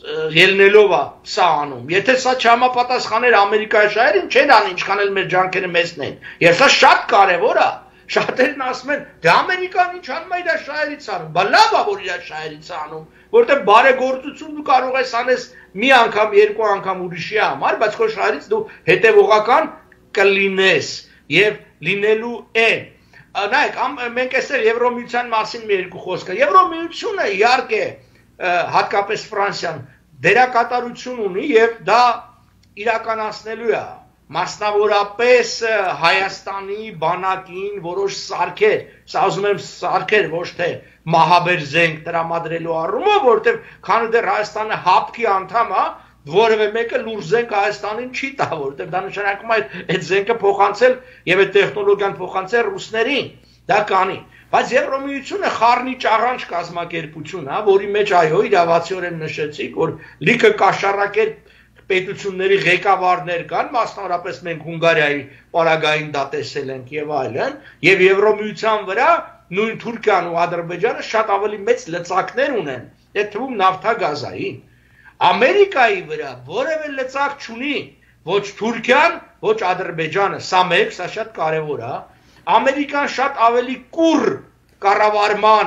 ելնելով է սա անում։ Եթե սա չհամապատասխաներ Ամերիկայի շահերին, չեն անի ինչքան էլ մեր ջանքերը մեծն են։ Եվ սա շատ կարևոր է։ Շատերն ասում են, դե Ամերիկան ինչ անում է իր շահերից անում, բա լավ է որ իր շահերից անում, որտեղ բարեգործություն դու կարող ես անես մի անգամ, երկու անգամ ուրիշի համար, բայց քո շահերից դու հետևողական կլինես եւ լինելու են։ Նայեք, մենք այսօր Եվրոմիության մասին մի երկու խոսք։ Եվրոմիությունը իհարկե հատկապես Ֆրանսիան դերակատարություն ունի եւ դա իրականացնելու է մասնավորապես Հայաստանի բանակին որոշ սարքեր, սա ուզում եմ սարքեր, ոչ թե մահաբեր զենք տրամադրելու առումով, որտեղ քանի դեռ Հայաստանը հապկի անդամ է, որևէ մեկը լուրջ զենք Հայաստանին չի տա, որտեղ դա նշանակում է այդ զենքը փոխանցել եւ այդ տեխնոլոգիան փոխանցել ռուսներին, դա կանի։ Բայց Եվրոմիությունը խառնի ճառանչ կազմակերպություն է, որի մեջ այո, իրավացիորեն նշեցիք, որ լիքը կաշառակեր պետությունների ղեկավարներ կան, մասնավորապես մենք Հունգարիայի պարագային դա տեսել ենք եւ այլն, եւ Եվրոմիության վրա նույն Թուրքիան ու Ադրբեջանը շատ ավելի մեծ լծակներ ունեն, այդ թվում նավթագազային։ Ամերիկայի վրա որևէ լծակ չունի ոչ Թուրքիան, ոչ Ադրբեջանը, սա մեկ, սա շատ կարեւոր է։ Ամերիկան շատ ավելի կուռ կառավարման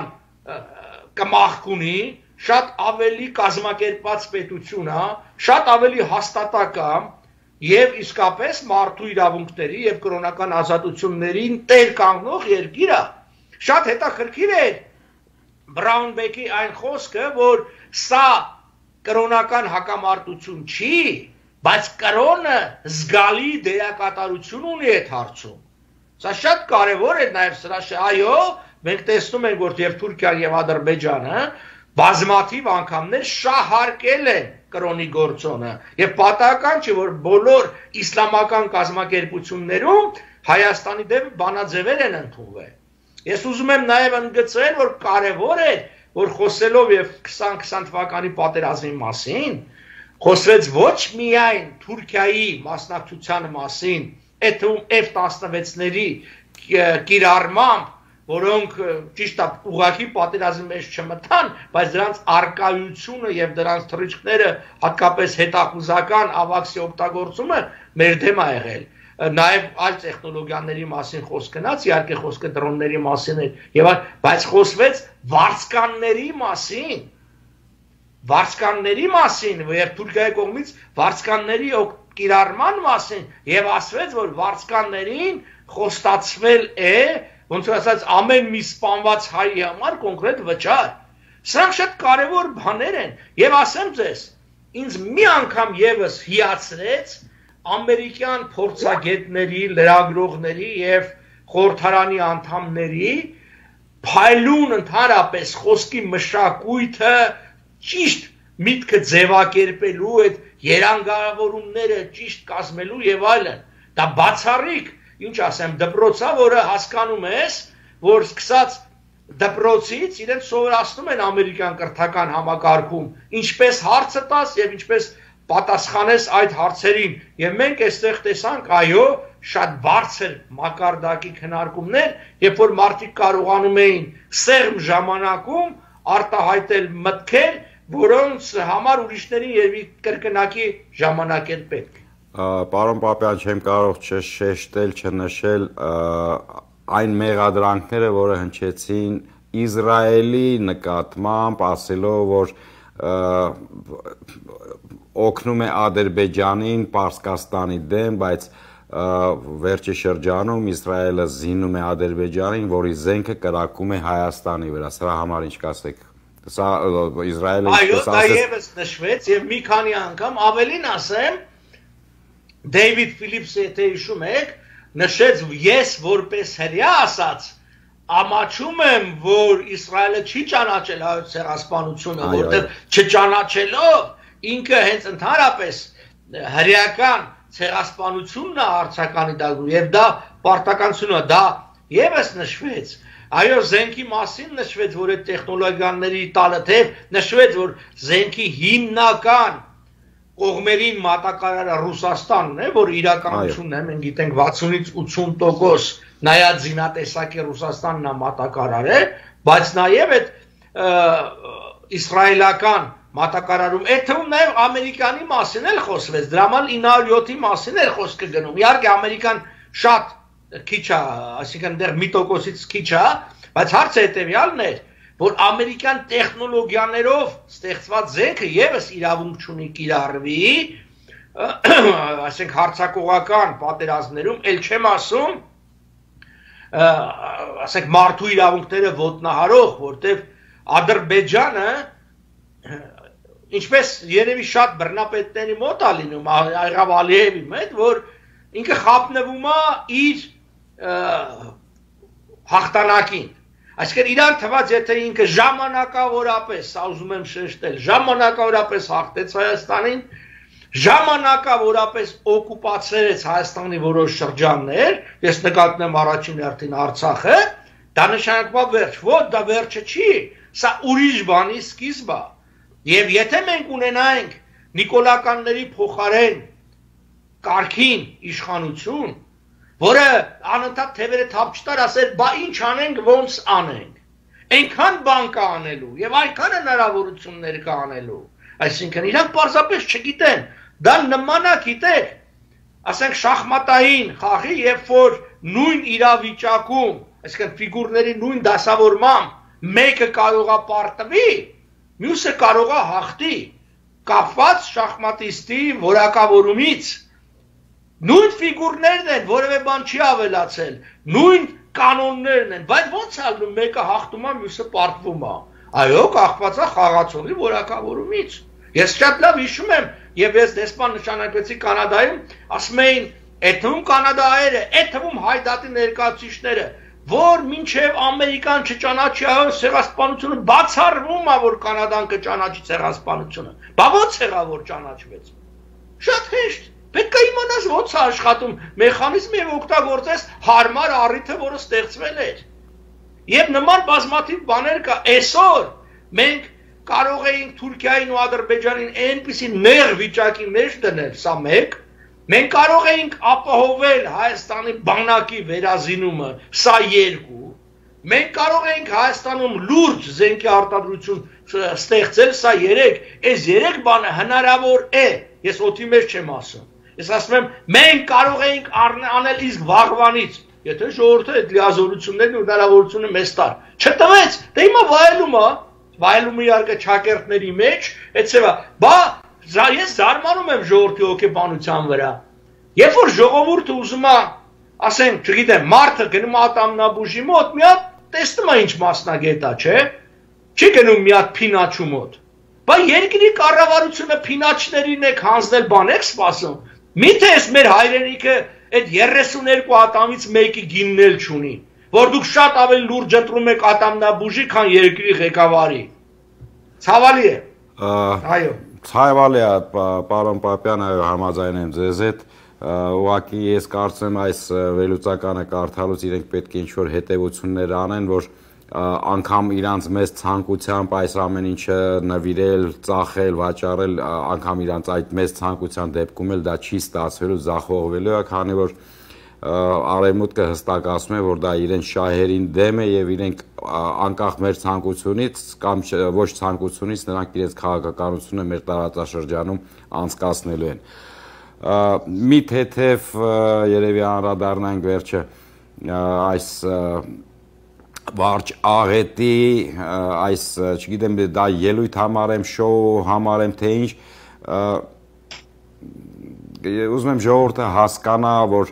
կմախք ունի, շատ ավելի կազմակերպված պետություն է, շատ ավելի հաստատակամ եւ իսկապես մարդու իրավունքների եւ կրոնական ազատություններին տեր կանգնող երկիր է։ Շատ հետաքրքիր է Բրաունբեկի այն խոսքը, որ սա կրոնական հակամարտություն չի, բայց կրոնը զգալի դերակատարություն ունի այդ հարցում։ Սա շատ կարևոր է նաեւ սրա, այո, մենք տեսնում ենք, որ եւ Թուրքիան եւ Ադրբեջանը բազմաթիվ անգամներ շահարկել են կրոնի գործոնը եւ պատահական չէ որ բոլոր իսլամական կազմակերպություններում Հայաստանի դեմ բանաձևեր են ընդունվել։ Ես ուզում եմ նաեւ ընդգծել, որ կարեւոր է, որ խոսելով եւ 2020 թվականի պատերազմի մասին, խոսվեց ոչ միայն Թուրքիայի մասնակցության մասին, այդ F-16-ների կիրառմամբ, որոնք ճիշտ է ուղղակի պատերազմի մեջ չմտան, բայց դրանց արկայությունը եւ դրանց թռիչքները հատկապես հետախուզական ավաքսի օգտագործումը մեր դեմ է եղել։ Նաեւ այլ տեխնոլոգիաների մասին խոսք գնաց, իհարկե խոսքը դրոնների մասին էր եւ բայց խոսվեց վարձկանների մասին։ Վարձկանների մասին եւ Թուրքիայի կողմից վարձկանների կիրառման մասին եւ ասվեց, որ վարձկաններին խոստացվել է ոնց ասած ամեն մի սպանված հայի համար կոնկրետ վճար։ Սրանք շատ կարևոր բաներ են եւ ասեմ ձեզ, ինձ մի անգամ եւս հիացրեց ամերիկյան փորձագետների, լրագրողների եւ խորհրդարանի անդամների փայլուն ընդհանրապես խոսքի մշակույթը ճիշտ միտքը ձևակերպելու այդ երանգավորումները ճիշտ կազմելու եւ այլն։ Դա բացառիկ ինչ ասեմ, դպրոցա, որը հասկանում ես, որ սկսած դպրոցից իրենց սովորացնում են ամերիկյան կրթական համակարգում, ինչպես հարցը տաս եւ ինչպես պատասխանես այդ հարցերին։ Եվ մենք այստեղ տեսանք, այո, շատ բարձր մակարդակի քննարկումներ, երբ որ մարդիկ կարողանում էին սեղմ ժամանակում արտահայտել մտքեր, որոնց համար ուրիշներին երևի կրկնակի ժամանակ էր պետք։
Պարոն Պապյան, չեմ կարող չշեշտել, չնշել այն մեղադրանքները, որը հնչեցին Իսրայելի նկատմամբ, ասելով, որ օգնում է Ադրբեջանին Պարսկաստանի դեմ, բայց վերջի շրջանում Իսրայելը զինում է Ադրբեջանին, որի զենքը կրակում է Հայաստանի վրա։ Սրա համար ինչ կասեք։ Սա Իսրայելը
այո, դա եւս նշվեց եւ մի քանի անգամ ավելին ասեմ, Դեյվիդ Ֆիլիպսը, եթե հիշում եք, նշեց, ես որպես հրյա ասաց, ամաչում եմ, որ Իսրայելը չի ճանաչել հայոց ցեղասպանությունը, որտեղ չճանաչելով ինքը հենց ընդհանրապես հրեական ցեղասպանությունն է արցականի դակում եւ դա պարտականությունը, դա եւս նշվեց։ Այո, զենքի մասին նշվեց, որ այդ տեխնոլոգիաների տալը թեև նշվեց, որ զենքի հիմնական կողմերին մատակարարը Ռուսաստանն է, որ իրականությունն է, մենք գիտենք 60-ից 80% նայած զինատեսակի Ռուսաստանն է մատակարարել, բայց նաև այդ իսրայելական մատակարարում, այդ թվում նաև ամերիկանի մասին էլ խոսվեց, դրա համար 907-ի մասին էլ խոսքը գնում, իհարկե ամերիկան շատ քիչ է, այսինքն դեռ 1%-ից քիչ է, բայց հարցը հետևյալն է, որ ամերիկյան տեխնոլոգիաներով ստեղծված զենքը եւս իրավունք չունի կիրառվի, այսինքն հարձակողական պատերազմներում, ել չեմ ասում, ասենք մարդու իրավունքները ոտնահարող, որտեղ Ադրբեջանը ինչպես երևի շատ բռնապետների մոտ է լինում, եղավ Ալիևի մոտ, որ ինքը խափնվում է իր հաղթանակին։ Այսինքն իրան թված, եթե ինքը ժամանակավորապես, սա ուզում եմ շեշտել, ժամանակավորապես հաղթեց Հայաստանին, ժամանակավորապես օկուպացրեց Հայաստանի որոշ շրջաններ, ես նկատում առաջին հերթին Արցախը, դա նշանակում է վերջ, ոչ դա վերջը չի, սա ուրիշ բանի սկիզբ է։ Եվ եթե մենք ունենայինք նիկոլականների փոխարեն կարգին իշխանություն, որը անընդհատ թևերը թափ չտար, ասեր, բա ինչ անենք, ոնց անենք։ Այնքան բան կա անելու եւ այնքան հնարավորություններ կա անելու։ Այսինքն իրանք պարզապես չգիտեն, դա նման է, գիտեք, ասենք շախմատային խաղի, երբ որ նույն իրավիճակում, այսինքն ֆիգուրների նույն դասավորմամբ մեկը կարող է պարտվի, մյուսը կարող է հաղթի, կապված շախմատիստի որակավորումից։ Նույն ֆիգուրներն են, որևէ բան չի ավելացել, նույն կանոններն են, բայց ոնց է լինում, մեկը հաղթում է, մյուսը պարտվում է։ Այո, կախված է խաղացողի որակավորումից։ Ես շատ լավ հիշում եմ, եւ ես դեսպան նշանակվեցի Կանադայում, ասում էին, այդ թվում կանադահայերը, այդ թվում հայդատի ներկայացուցիչները, որ մինչև Ամերիկան չճանաչի այո ցեղասպանությունը, բացառվում է, որ Կանադան կճանաչի ցեղասպանությունը։ Բա ո՞նց եղավ, որ ճանաչվեց։ Շատ հեշտ։ Պետք է իմանաս ոնց է աշխատում մեխանիզմը եւ օգտագործես հարմար առիթը, որը ստեղծվել էր։ Եվ նման բազմաթիվ բաներ կա։ Այսօր մենք կարող էինք Թուրքիային ու Ադրբեջանին այնպիսի նեղ վիճակի մեջ դնել, սա մեկ։ Մենք կարող էինք ապահովել Հայաստանի բանակի վերազինումը, սա երկու։ Մենք կարող էինք Հայաստանում լուրջ զենքի արտադրություն ստեղծել, սա երեք։ Այս երեք բանը հնարավոր է։ Ես օդի մեջ չեմ ասում։ Ես ասում եմ, մենք կարող էինք անել իսկ վաղվանից, եթե ժողովուրդը այդ լիազորություններն ու հնարավորությունը մեզ տար։ Չտվեց, դե հիմա վայելումը իհարկե ճակերտների մեջ, էցեվա, բա ես զարմանում եմ ժողովրդի հոգեբանության վրա։ Երբ որ ժողովուրդը ուզում է, ասենք, չգիտեմ, մարդը գնում ատամնաբուժի մոտ, մի հատ տեսնում է ինչ մասնագետ է, չէ՞։ Չի գնում մի հատ փինաչու մոտ։ Բա երկրի կառավարությունը փինաչներին եք հանձնել, բան եք սպասում։ Միթե ես մեր հայրենիքը այդ 32 ատամից մեկի գինն էլ չունի, որ դուք շատ ավելի լուրջ ընտրում եք ատամնաբուժի, քան երկրի ղեկավարի։ Ցավալի է։ Այո։
Ցավալի է, պարոն Պապյան, այո, համաձայն եմ ձեզ հետ։ Ուղղակի ես կարծեմ այս վերլուծականը կարդալուց իրենք պետք է ինչ-որ հետևություններ անեն, որ անգամ իրանց մեծ ցանկությամբ այս ամեն ինչը նվիրել, ծախել, վաճառել, անգամ իրանց այդ մեծ ցանկության դեպքում էլ դա չի ստացվելու, զախողվելու է, քանի որ արևմուտքը հստակ ասում է, որ դա իրենց շահերին դեմ է եւ իրենք անկախ մեր ցանկությունից կամ ոչ ցանկությունից նրանք իրենց քաղաքականությունը մեր տարածաշրջանում անցկացնելու են։ Մի թեթև երևի անդրադառնանք վերջը այս վարջ աղետի, այս, չգիտեմ, դա ելույթ համարեմ, շոու համարեմ, թե ինչ, ուզում եմ ժողովուրդը հասկանա, որ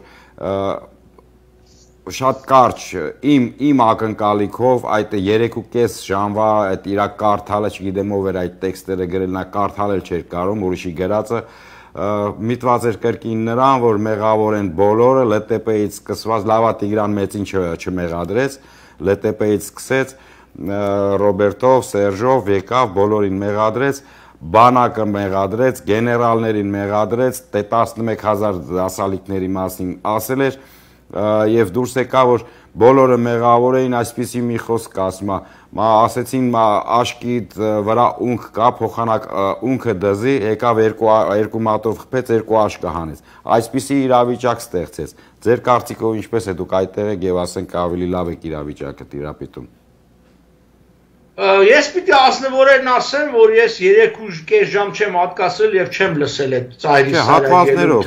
շատ կարճ, իմ ակնկալիքով այդ 3.5 ժամվա այդ իրակ կարդալը, չգիտեմ ով էր այդ տեքստերը գրել, նա կարդալ չէր կարում, ուրիշի գրածը, միտված էր կրկին նրան, որ մեղավոր են բոլորը, ԼՏՊ-ից սկսված, լավա Տիգրան Մեծին չմեղադրեց, ԼՏՊ-ից սկսեց, Ռոբերտով, Սերժով, եկավ, բոլորին մեղադրեց, բանակը մեղադրեց, գեներալներին մեղադրեց, 11,000 դասալիկների մասին ասել էր եւ դուրս եկա, որ բոլորը մեղավոր էին, այսպիսի մի խոսք ասում է, ասեցին աշկիդ վրա ունք կա, փոխանակ ունքը դզի, եկավ երկու մատով խփեց, երկու աշկը հանեց։ Այսպիսի իրավիճակ ստեղծեց։ Ձեր կարծիքով ինչպես է դուք այդտեղ եք եւ ասենք ավելի լավ է իրավիճակը տիրապետում։
Ես պիտի ասնվորեն ասեմ, որ ես 3.5 ժամ չեմ հատկացել եւ չեմ լսել այդ ծայրի
հատվածներով։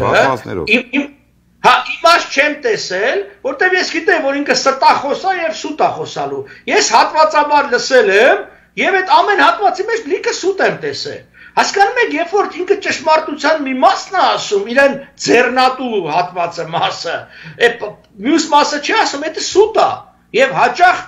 Հա, իմաց չեմ տեսել, որտեվ ես գիտեմ, որ ինքը ստախոս է եւ սուտ է խոսալու։ Ես հատվածաբար լսել եմ եւ այդ ամեն հատվածի մեջ լիքը սուտ եմ տեսել։ Հասկանում եք, երբ որ ինքը ճշմարտության մի մասն է ասում, իրեն ձեռնատու հատվածը մասը, մյուս մասը չի ասում, դա սուտ է եւ հաճախ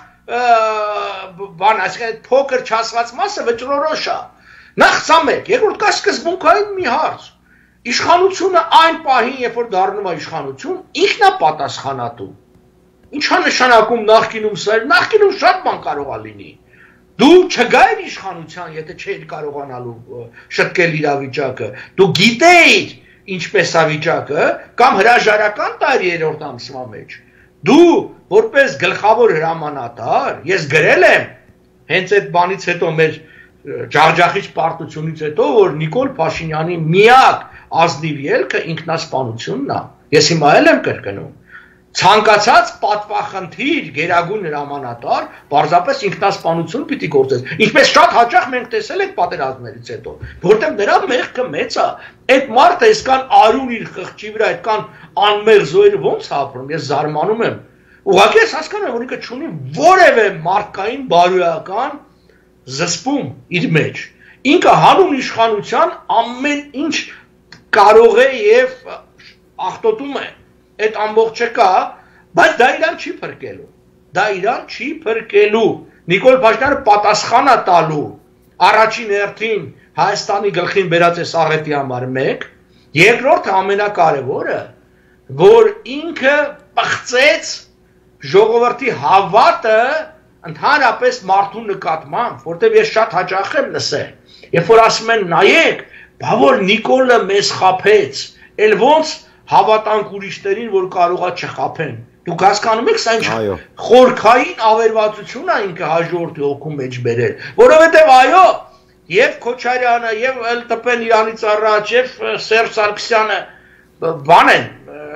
բան, այսինքն փոքր չասված մասը վճռորոշ է։ Նախ ցամեք, երկրորդ կա սկզբունքային մի հարց։ Իշխանությունը այն պահին, երբ որ դառնում է իշխանություն, ինքն է պատասխանատու։ Ինչա նշանակում նախկինում սա, նախկինում շատ բան կարող է լինի։ Դու չգայր իշխանության, եթե չէիր կարողանալու շտկել իրավիճակը, դու գիտեիր ինչպես է վիճակը, կամ հրաժարական տար երրորդ ամսվա մեջ։ Դու որպես գլխավոր հրամանատար, ես գրել եմ հենց այդ բանից հետո մեր ջախջախիչ պարտությունից հետո, որ Նիկոլ Փաշինյանի միակ ազնիվ ելքը ինքնասպանությունն է։ Ես հիմա էլ եմ կրկնում։ Ցանկացած պատվախնդիր գերագույն հրամանատար պարզապես ինքնասպանություն պիտի գործես։ Ինչպես շատ հաճախ մենք տեսել ենք պատերազմներից հետո, որտեղ նրա մեղքը մեծ է։ Այդ մարդը այսքան արուն իր խղճի վրա, այդքան անմեղ զոհեր ոնց ապրում, ես զարմանում եմ։ Ուղղակի ես հասկանում եմ, որ ինքը չունի որևէ մարդկային բարոյական զսպում իր մեջ։ Ինքը հանուն իշխանության ամեն ինչ կարող է եւ աղտոտում է։ Այդ ամբողջը կա, բայց դա իրան չի փրկելու։ Դա իրան չի փրկելու։ Նիկոլ Փաշինյանը պատասխան է տալու առաջին հերթին Հայաստանի գլխին բերած այս աղետի համար 1, երկրորդը ամենակարևորը, որ ինքը պղծեց ժողովրդի հավատը ընդհանրապես մարդու նկատմամբ, որտեղ ես շատ հաճախ եմ լսել, երբ որ ասում են նայեք, բա որ Նիկոլը մեզ խաբեց, էլ ոնց հավատանք ուրիշներին, որ կարողա չխափեն։ Դուք հասկանում եք, սա ինչ խորքային ավերվածություն է ինքը հաջորդի հոգու մեջ բերել, որովհետև այո, եւ Քոչարյանը, եւ ԼՏՊ-ն իրանից առաջ, եւ Սերժ Սարգսյանը բան են,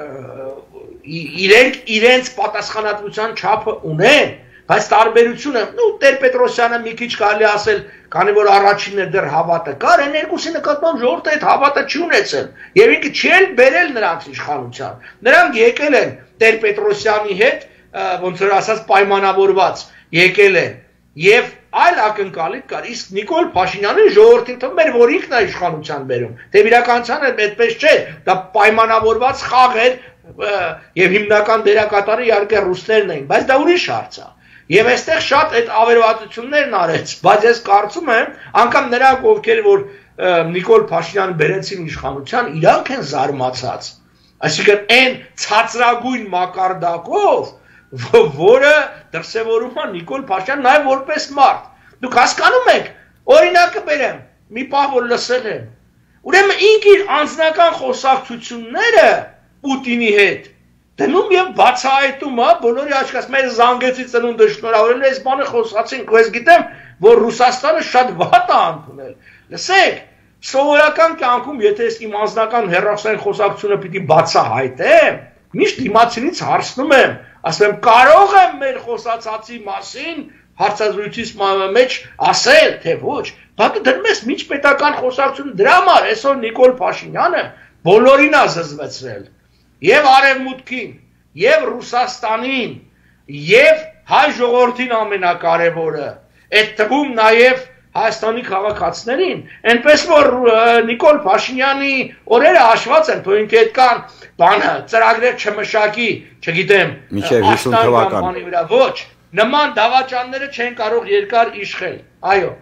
իրենց պատասխանատվության չափը ունեն, բայց տարբերությունը, Տեր-Պետրոսյանը մի քիչ կարելի ասել, քանի որ առաջինն էր դեռ հավատը կար, այն երկուսի նկատմամբ ժողովուրդը այդ հավատը չի ունեցել, եւ ինքը չի էլ բերել նրանց իշխանության։ Նրանք եկել են Տեր-Պետրոսյանի հետ, ոնց որ ասած պայմանավորված, եկել են եւ այլ ակնկալիք կար, իսկ Նիկոլ Փաշինյանին ժողովրդին թվում էր, որ ինքն է իշխանության բերում։ Դե իրականության այդպես չէ, դա պայմանավորված խաղ էր եւ հիմնական դերակատարը իհարկե ռուսներն էին, բայց դա ուրիշ հարց է։ Եվ այստեղ շատ այդ ավերվածություններն արեց, բայց ես կարծում եմ, անգամ նրանք, ովքեր որ Նիկոլ Փաշինյանը բերեցին իշխանության, իրանք են զարմացած։ Այսինքն այն ցածրագույն մակարդակով, որը դրսևորում է Նիկոլ Փաշինյանը նաև որպես մարդ։ Դուք հասկանում եք, օրինակը բերեմ, մի պահ որ լսել եմ։ Ուրեմն ինքը իր անձնական խոսակցությունները Պուտինի հետ դնում եւ բացահայտում է բոլորի աչքից մեր զանգեցի ծնունդը շնորհավորել այս բանը խոսացինք, ես գիտեմ, որ Ռուսաստանը շատ վատ է ընդունել։ Լսեք, սովորական կյանքում եթե ես իմ անձնական հեռախոսային խոսակցությունը պիտի բացահայտեմ, միշտ դիմացինից հարցնում եմ, ասում եմ կարող եմ մեր խոսացածի մասին հարցազրույցის մեջ ասել, թե ոչ, բայց դեռ մեզ միջպետական խոսակցություն դրա համար այսօր Նիկոլ Փաշինյանը բոլորին է զզվեցրել։ Եվ Արևմուտքին, եւ Ռուսաստանին, եւ հայ ժողովրդին ամենակարևորը, այդ թվում նաեւ Հայաստանի քաղաքացիներին, այնպես որ Նիկոլ Փաշինյանի օրերը հաշված են, թող ինքը այդքան բանը ծրագրեր չմշակի, չգիտեմ,
մինչև 50 թվականի
վրա ոչ, նման դավաճանները չեն կարող երկար իշխել։ Այո։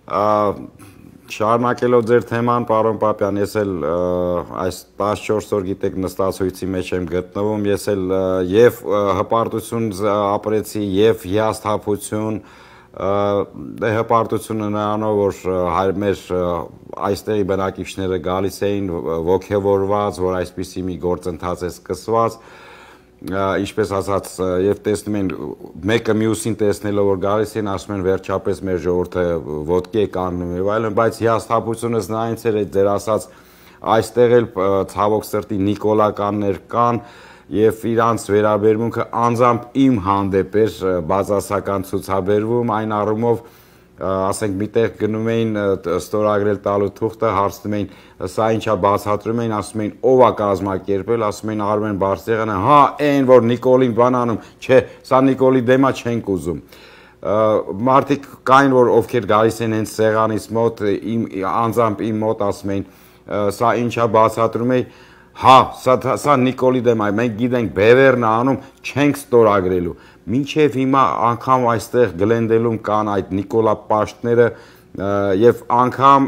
Շարունակելով ձեր թեման, պարոն Պապյան, ես էլ այս 14 օր գիտեք նստացույցի մեջ եմ գտնվում, ես էլ եւ հպարտություն ապրեցի եւ հիասթափություն, հպարտությունը նրանով, որ մեր այստեղի բնակիչները գալիս էին ոգևորված, որ այսպիսի մի գործընթաց է սկսված, ինչպես ասած, եւ տեսնում են մեկը մյուսին տեսնելով որ գալիս են, ասում են վերջապես մեր ժողովուրդը ոտքի է կանգնում եւ այլն, բայց հիասթափությունս նրանից էր ձեր ասած այստեղ էլ ցավոք սրտի նիկոլականներ կան եւ իրանց վերաբերմունքը անձամբ իմ հանդեպ էր բացասական ցուցաբերվում այն առումով ասենք միտեղ գնում էին ստորագրել տալու թուղթը, հարցնում էին, սա ինչա բացատրում էին, ասում էին ով է կազմակերպել, ասում էին Արմեն Բարսեղյանը, հա, այն որ Նիկոլին բան անում, չէ, սա Նիկոլի դեմա չենք ուզում։ Մարդիկ կային, որ ովքեր գալիս են հենց սեղանից մոտ, անձամբ իմ մոտ ասում էին, սա ինչա բացատրում էի, հա, սա Նիկոլի դեմ է, մենք գիտենք բևերն անում, չենք ստորագրելու։ Մինչև հիմա անգամ այստեղ գլենդելում կան այդ Նիկոլա պաշտները եւ անգամ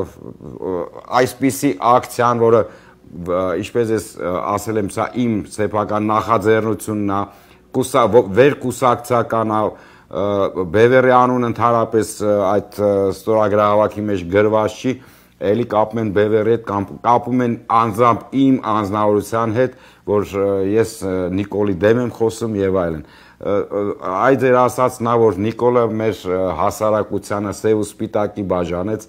այսպիսի ակցիան, որը ինչպես ես ասել եմ, սա իմ սեփական նախաձեռնությունն է, վերկուսակցական է, Բևերի անուն ընդհանրապես այդ ստորագրահավաքի մեջ գրված չի, էլի կապում են Բևերի հետ, կապում են անձամբ իմ անձնավորության հետ, որ ես Նիկոլի դեմ եմ խոսում եւ այլն։ Այդ էր ասած նա, որ Նիկոլը մեր հասարակությանը սև ու սպիտակի բաժանեց,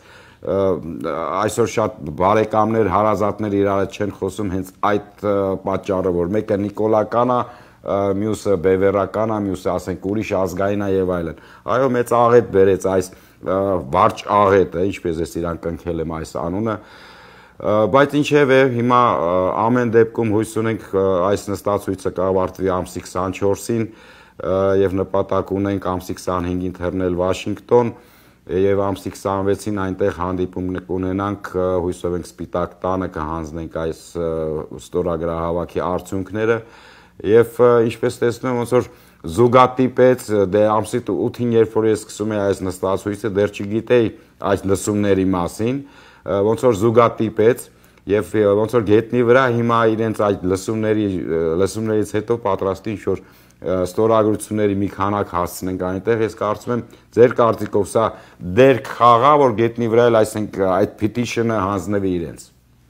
այսօր շատ բարեկամներ, հարազատներ իրար հետ չեն խոսում հենց այդ պատճառը, որ մեկը նիկոլական է, մյուսը բևերական է, մյուսը ասենք ուրիշ ազգային է եւ այլն։ Այո, մեծ աղետ բերեց այս վարճ աղետը, ինչպես ես իրան կնքել եմ այս անունը, բայց ինչևէ հիմա ամեն դեպքում հույս ունենք այս նստացույցը կավարտվի ամսի 24-ին եւ նպատակ ունենք ամսի 25-ին թռնել Վաշինգտոն եւ ամսի 26-ին այնտեղ հանդիպում կունենանք, հույսով ենք Սպիտակ տանը կհանձնենք այս ստորագրահավաքի արդյունքները եւ ինչպես տեսնում ոնց որ զուգատիպեց դե ամսի 8-ին երբ որ ես սկսում եի այս նստացույցը դեռ չգիտեի այս լսումների մասին ոնց որ զուգատիպեց եւ ոնց որ գետնի վրա հիմա իրենց այդ լսումներից հետո պատրաստի ինչ որ ստորագրությունների մի քանակ հասցնենք այնտեղ ես կարծում եմ ձեր կարծիքով սա դերք խաղա որ գետնի վրա էլ այսինքն այդ petition-ը հանձնվի իրենց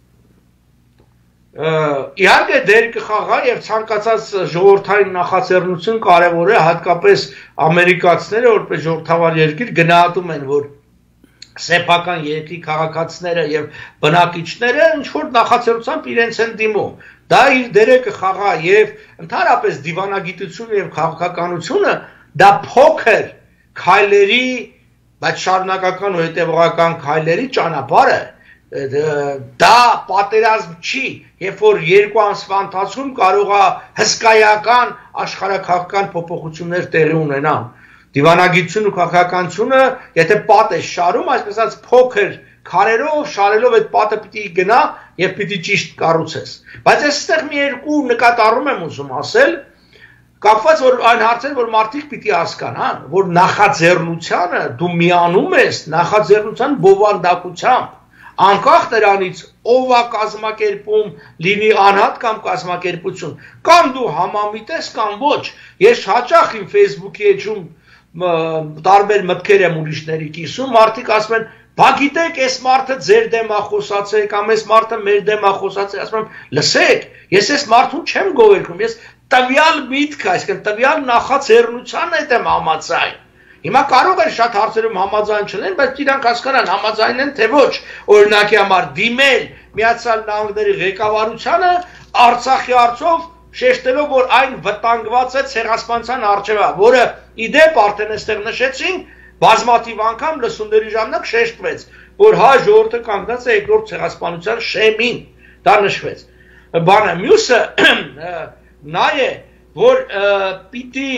Իհարկե դերքը խաղա եւ ցանկացած ժողովրդային նախաձեռնություն կարեւոր է հատկապես ամերիկացիները որպես ժողովրդավար երկիր գնահատում են որ սեփական երկրի քաղաքացիները եւ բնակիչները ինչ որ նախաձեռնությամբ իրենց են դիմում դա իր դերը կխաղա եւ ընդհանրապես դիվանագիտությունը եւ քաղաքականությունը դա փոքր քայլերի բայց շարունակական ու հետեւողական քայլերի ճանապարհ է դա պատերազմ չի, երբ որ երկու ամսվա ընթացքում կարող է հսկայական աշխարհաքաղաքական փոփոխություններ տեղի ունենան։ Դիվանագիտությունը ու քաղաքականությունը, եթե պատ է շարում, այսպես ասած փոքր քարերով, շարելով այդ պատը պիտի գնա եւ պիտի ճիշտ կառուցես։ Բայց այստեղ մի երկու նկատառում եմ ուզում ասել, կապված որ այն հարցեր, որ մարդիկ պիտի հասկանան, որ նախաձեռնությանը դու միանում ես նախաձեռնության բովանդակությամբ Անկախ նրանից ով է կազմակերպում, լինի անհատ կամ կազմակերպություն, կամ դու համամիտ ես կամ ոչ, ես հաճախ իմ Facebook-ի էջում տարբեր մտքեր եմ ուրիշների կիսում, մարդիկ ասում են, բա գիտեք, այս մարդը ձեր դեմ է խոսացել, կամ այս մարդը մեր դեմ է խոսացել, ասում եմ, լսեք, ես այս մարդուն չեմ գովերքում, ես տվյալ միտքը, այսինքն տվյալ նախաձեռնության հետ եմ համաձայն Հիմա կարող է շատ հարցերում համաձայն չլինեն, բայց իրանք հասկանան համաձայն են թե ոչ։ Օրինակի համար դիմել Միացյալ Նահանգների ղեկավարությանը Արցախի հարցով շեշտելով, որ այն վտանգված է ցեղասպանության առջևը, որը իդեպ արդեն այստեղ նշեցին, բազմաթիվ անգամ լսումների ժամանակ շեշտվեց, որ հա ժողովուրդը կանգնած է երկրորդ ցեղասպանության շեմին, դա նշվեց։ Բանը մյուսը նա է որ պիտի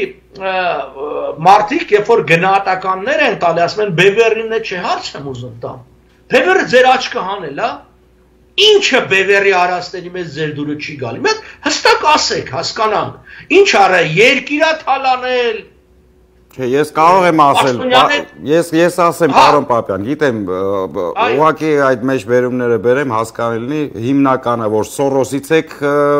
մարդիկ, երբ որ գնահատականներ են տալի, ասում են բևերին է չէ հարց եմ ուզում տամ։ Բևերը ձեր աչքը հանել, հա։ Ինչը բևերի արածների մեջ ձեր դուրը չի գալի։ Մենք հստակ ասեք, հասկանանք։ Ինչ արա երկիրա թալանել։
Չէ, ես կարող եմ ասել, ես ասեմ, պարոն Պապյան, գիտեմ, ուղղակի այդ մեջբերումները բերեմ, հասկանալի, հիմնականը, որ Սորոսից եք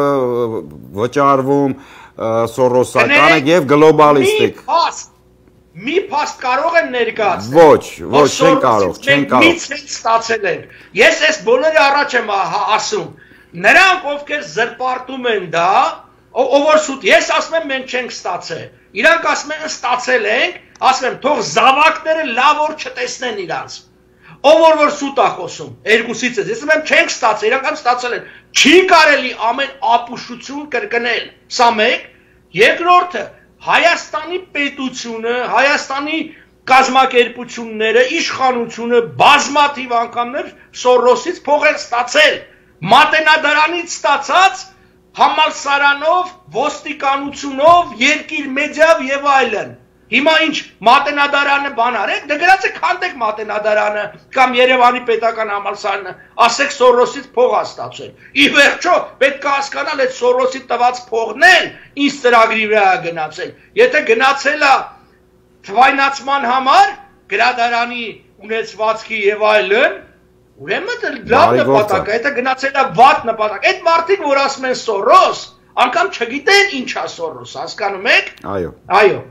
վճարվում, Սորոսականը եւ գլոբալիստիկ։
Մի փաստ կարող են ներկայացնել։
Ոչ, չեն կարող, չեն կարող։
Միցից ստացել են։ Ես այս բոլորի առաջ եմ ասում։ Նրանք ովքեր զրպարտում են դա, ով որ սուտ, ես ասում եմ մենք չենք ստացել։ Իրանք ասում են ստացել ենք, ասում եմ թող զավակները լավ որ չտեսնեն իրանց։ Ով որ սուտ է խոսում, երկուսից է։ Ես ասում եմ չենք ստացել, իրանք ստացել են։ Չի կարելի ամեն ապուշություն կրկնել։ Սա մեկ, երկրորդը Հայաստանի պետությունը, Հայաստանի կազմակերպությունները, իշխանությունը բազմաթիվ անգամներ Սորոսից փող են ստացել, մատենադարանից ստացած համալսարանով, ոստիկանությունով, երկիր մեդիավ եւ այլն։ Հիմա ինչ մատենադարանը բան արեք, դե գրած է քանդեք մատենադարանը կամ Երևանի պետական համալսարանը, ասեք Սորոսից փող է ստացել։ Ի վերջո պետք է հասկանալ այդ Սորոսի տված փողն էլ ինչ ծրագրի վրա է գնացել։ Եթե գնացել է թվայնացման համար, գրադարանի ունեցվածքի եւ այլն, ուրեմն լավ նպատակ է, եթե գնացել է վատ նպատակ։ Այդ մարդիկ, որ ասում են Սորոս, անգամ չգիտեն ինչ է Սորոս, հասկանում եք։
Այո։
Այո։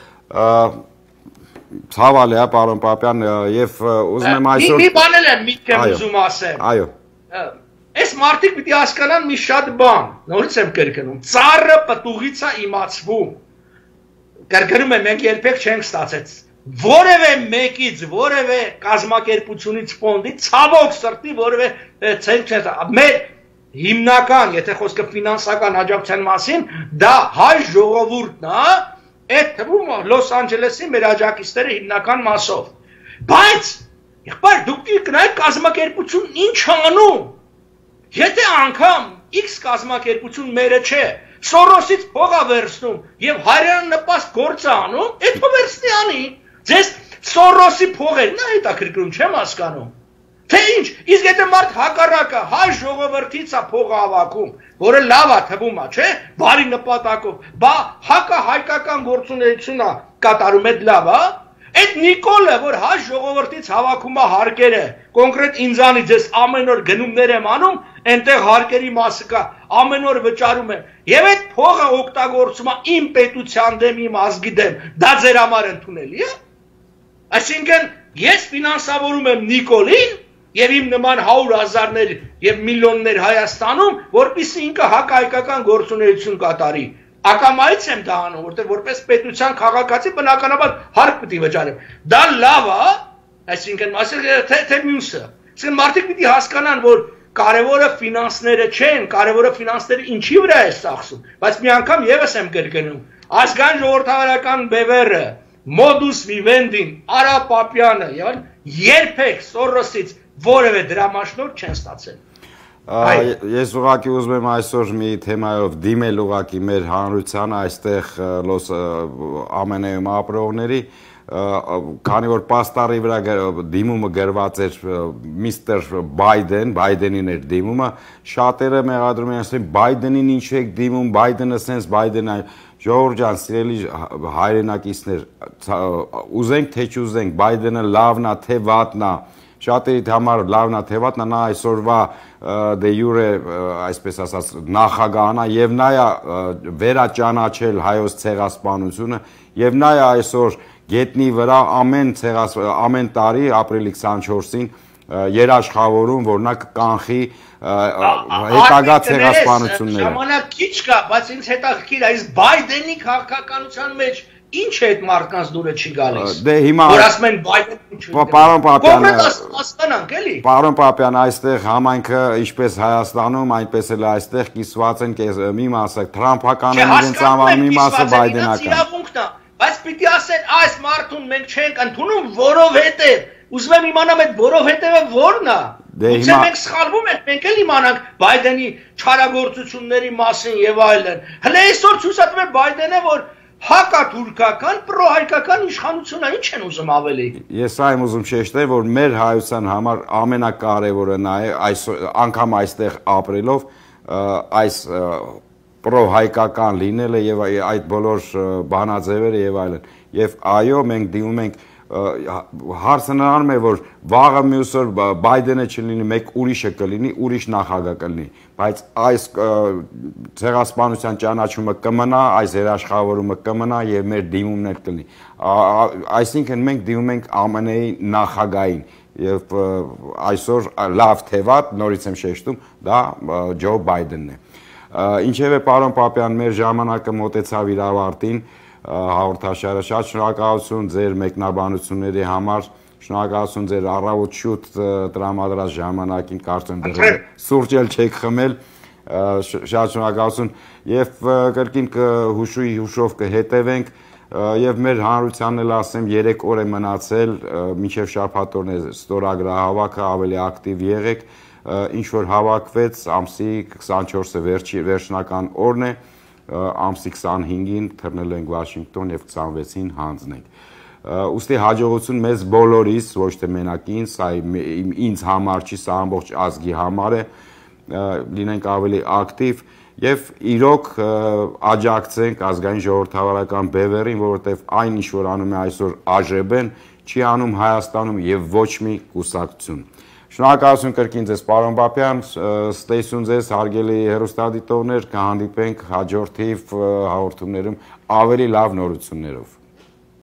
Ցավալի է, պարոն Պապյան, եւ ուզում եմ այսօր
մի բան եմ միտքեմ ուզում ասեմ։
Այո։
Այս մարդիկ պիտի հասկանան մի շատ բան, նորից եմ կրկնում, ծառը պտուղից է իմացվում։ Կրկնում եմ, մենք երբեք չենք ստացել որևէ մեկից, որևէ կազմակերպությունից, ֆոնդից, ցավոք սրտի որևէ ցենք չէ։ Մեր հիմնական, եթե խոսքը ֆինանսական աջակցության մասին, դա հայ ժողովուրդն է, այդ թվում Լոս Անջելեսի մեր աջակիցները հիմնական մասով։ Բայց, եղբայր, դուք կնայեք կազմակերպությունն ինչ անում։ Եթե անգամ X կազմակերպություն մերը չէ, Սորոսից փող է վերցնում եւ հայրենի նպաստ գործ է անում, այդ փող վերցնի անի։ Ձեզ Սորոսի փողերն է հետաքրքրում, չեմ հասկանում։ Թե ինչ, իսկ եթե մարդ հակառակը հայ ժողովրդից է փող հավաքում, որը լավ է թվում է, չէ, բարի նպատակով, բա հայկական գործունեություն է կատարում, այդ լավ է։ Այդ Նիկոլը, որ հայ ժողովրդից հավաքում է հարկերը, կոնկրետ ինձանից ես ամեն օր գնումներ եմ անում, այնտեղ հարկերի մասը կա, ամեն օր վճարում եմ, եւ այդ փողը օգտագործում է իմ պետության դեմ, իմ ազգի դեմ, դա ձեր համար ընդունելի է։ Այսինքն ես ֆինանսավորում եմ Նիկոլին եւ իմ նման 100,000-ներ եւ միլիոններ Հայաստանում, որպեսզի ինքը հակահայկական գործունեություն կատարի։ Ակամայից եմ դա անում, որտեղ որպես պետության քաղաքացի բնականաբար հարկ պիտի վճարեմ։ Դա լավ է, այսինքն ասել թե մյուսը։ Այսինքն մարդիկ պիտի հասկանան, որ կարևորը ֆինանսները չեն, կարևորը ֆինանսները ինչի վրա է ծախսում։ Բայց մի անգամ եւս եմ կրկնում, ազգային ժողովրդավարական բևեռը, Modus Vivendi-ին, Արա Պապյանը, երբեք Սորոսից որևէ դրամաշնորհ չեն ստացել։
Ես ուղղակի ուզում եմ այսօր մի թեմայով դիմել ուղղակի մեր հանրությանը այստեղ ԱՄՆ-ում ապրողների, քանի որ պաստառի վրա դիմումը գրված էր միստր Բայդենին էր դիմումը, շատերը մեղադրում են ասել Բայդենին ինչ եք դիմում, Բայդենը սենց, Բայդենը Ժողովուրդ ջան, սիրելի հայրենակիցներ, ուզենք թե չուզենք, Բայդենը լավն է թե վատն է, շատերի համար լավն է թե վատն է, նա այսօրվա դե յուրե, այսպես ասած, նախագահն է եւ նա է վերաճանաչել հայոց ցեղասպանությունը եւ նա է այսօր գետնի վրա ամեն տարի ապրիլի 24-ին երաշխավորում, որ նա կանխի հետագա ցեղասպանությունները։
Ժամանակ քիչ կա, բայց ինձ հետաքրքիր է, իսկ Բայդենի քաղաքականության մեջ ինչ է այդ մարդկանց դուրը չի գալիս։
Դե հիմա
որ ասում են Բայդենը
Պարոն Պապյան,
հասկանանք էլի։
Պարոն Պապյան, այստեղ համայնքը ինչպես Հայաստանում, այնպես էլ այստեղ կիսված են մի մասը Թրամփական են իրենց անվանում, մի մասը բայդենական։
Բայց պիտի ասեն, այս մարդուն մենք չենք ընդունում, որովհետև ուզում եմ իմանամ այդ որովհետևը ո՞րն է։ Ուցե մենք սխալվում ենք, մենք էլ իմանանք Բայդենի չարագործությունների մասին եւ այլն։ Հələ այսօր ցույցատվում է Բայդենը, որ հակաթուրքական, պրոհայկական իշխանությունը ինչ են ուզում ավելի։
Ես այն ուզում շեշտել, որ մեր հայության համար ամենակարևորը նա է, անգամ այստեղ ապրելով այս պրոհայկական լինելը եւ այդ բոլոր բանաձևերը եւ այլն։ Եվ այո, մենք դիմում ենք հարցը նրանում է, որ վաղը մյուս օր Բայդենը չլինի, մեկ ուրիշը կլինի, ուրիշ նախագահ կլինի, բայց այս ցեղասպանության ճանաչումը կմնա, այս երաշխավորումը կմնա եւ մեր դիմումներ կլինի։ Այսինքն մենք դիմում ենք ԱՄՆ-ի նախագահին եւ այսօր լավ թե վատ, նորից եմ շեշտում, դա Ջո Բայդենն է։ Ինչևէ, պարոն Պապյան, մեր ժամանակը մոտեցավ իր ավարտին, հաղորդաշարը շատ շնորհակալություն ձեր մեկնաբանությունների համար, շնորհակալություն ձեր առավոտ շուտ տրամադրած ժամանակին, կարծեմ դեռ սուրճ էլ չեք խմել, շատ շնորհակալություն եւ կրկին հուշով կհետևենք եւ մեր հանրությանն էլ ասեմ 3 օր է մնացել մինչեւ շաբաթ օրն է ստորագրահավաքը, ավելի ակտիվ եղեք, ինչ որ հավաքվեց ամսի 24-ը վերջնական օրն է, ամսի 25-ին թռնել ենք Վաշինգտոն եւ 26-ին հանձնենք։ Ուստի հաջողություն մեզ բոլորիս, ոչ թե մենակ ինձ, ինձ համար չի, սա ամբողջ ազգի համար է, լինենք ավելի ակտիվ եւ իրոք աջակցենք ազգային ժողովրդավարական բևեռին, որովհետեւ այն ինչ որ անում է այսօր ԱԺԲ-ն, չի անում Հայաստանում եւ ոչ մի կուսակցություն։ Շնորհակալություն կրկին ձեզ, պարոն Պապյան, ստեսուն ձեզ, հարգելի հեռուստադիտողներ, կհանդիպենք հաջորդ հաղորդումներում ավելի լավ նորություններով։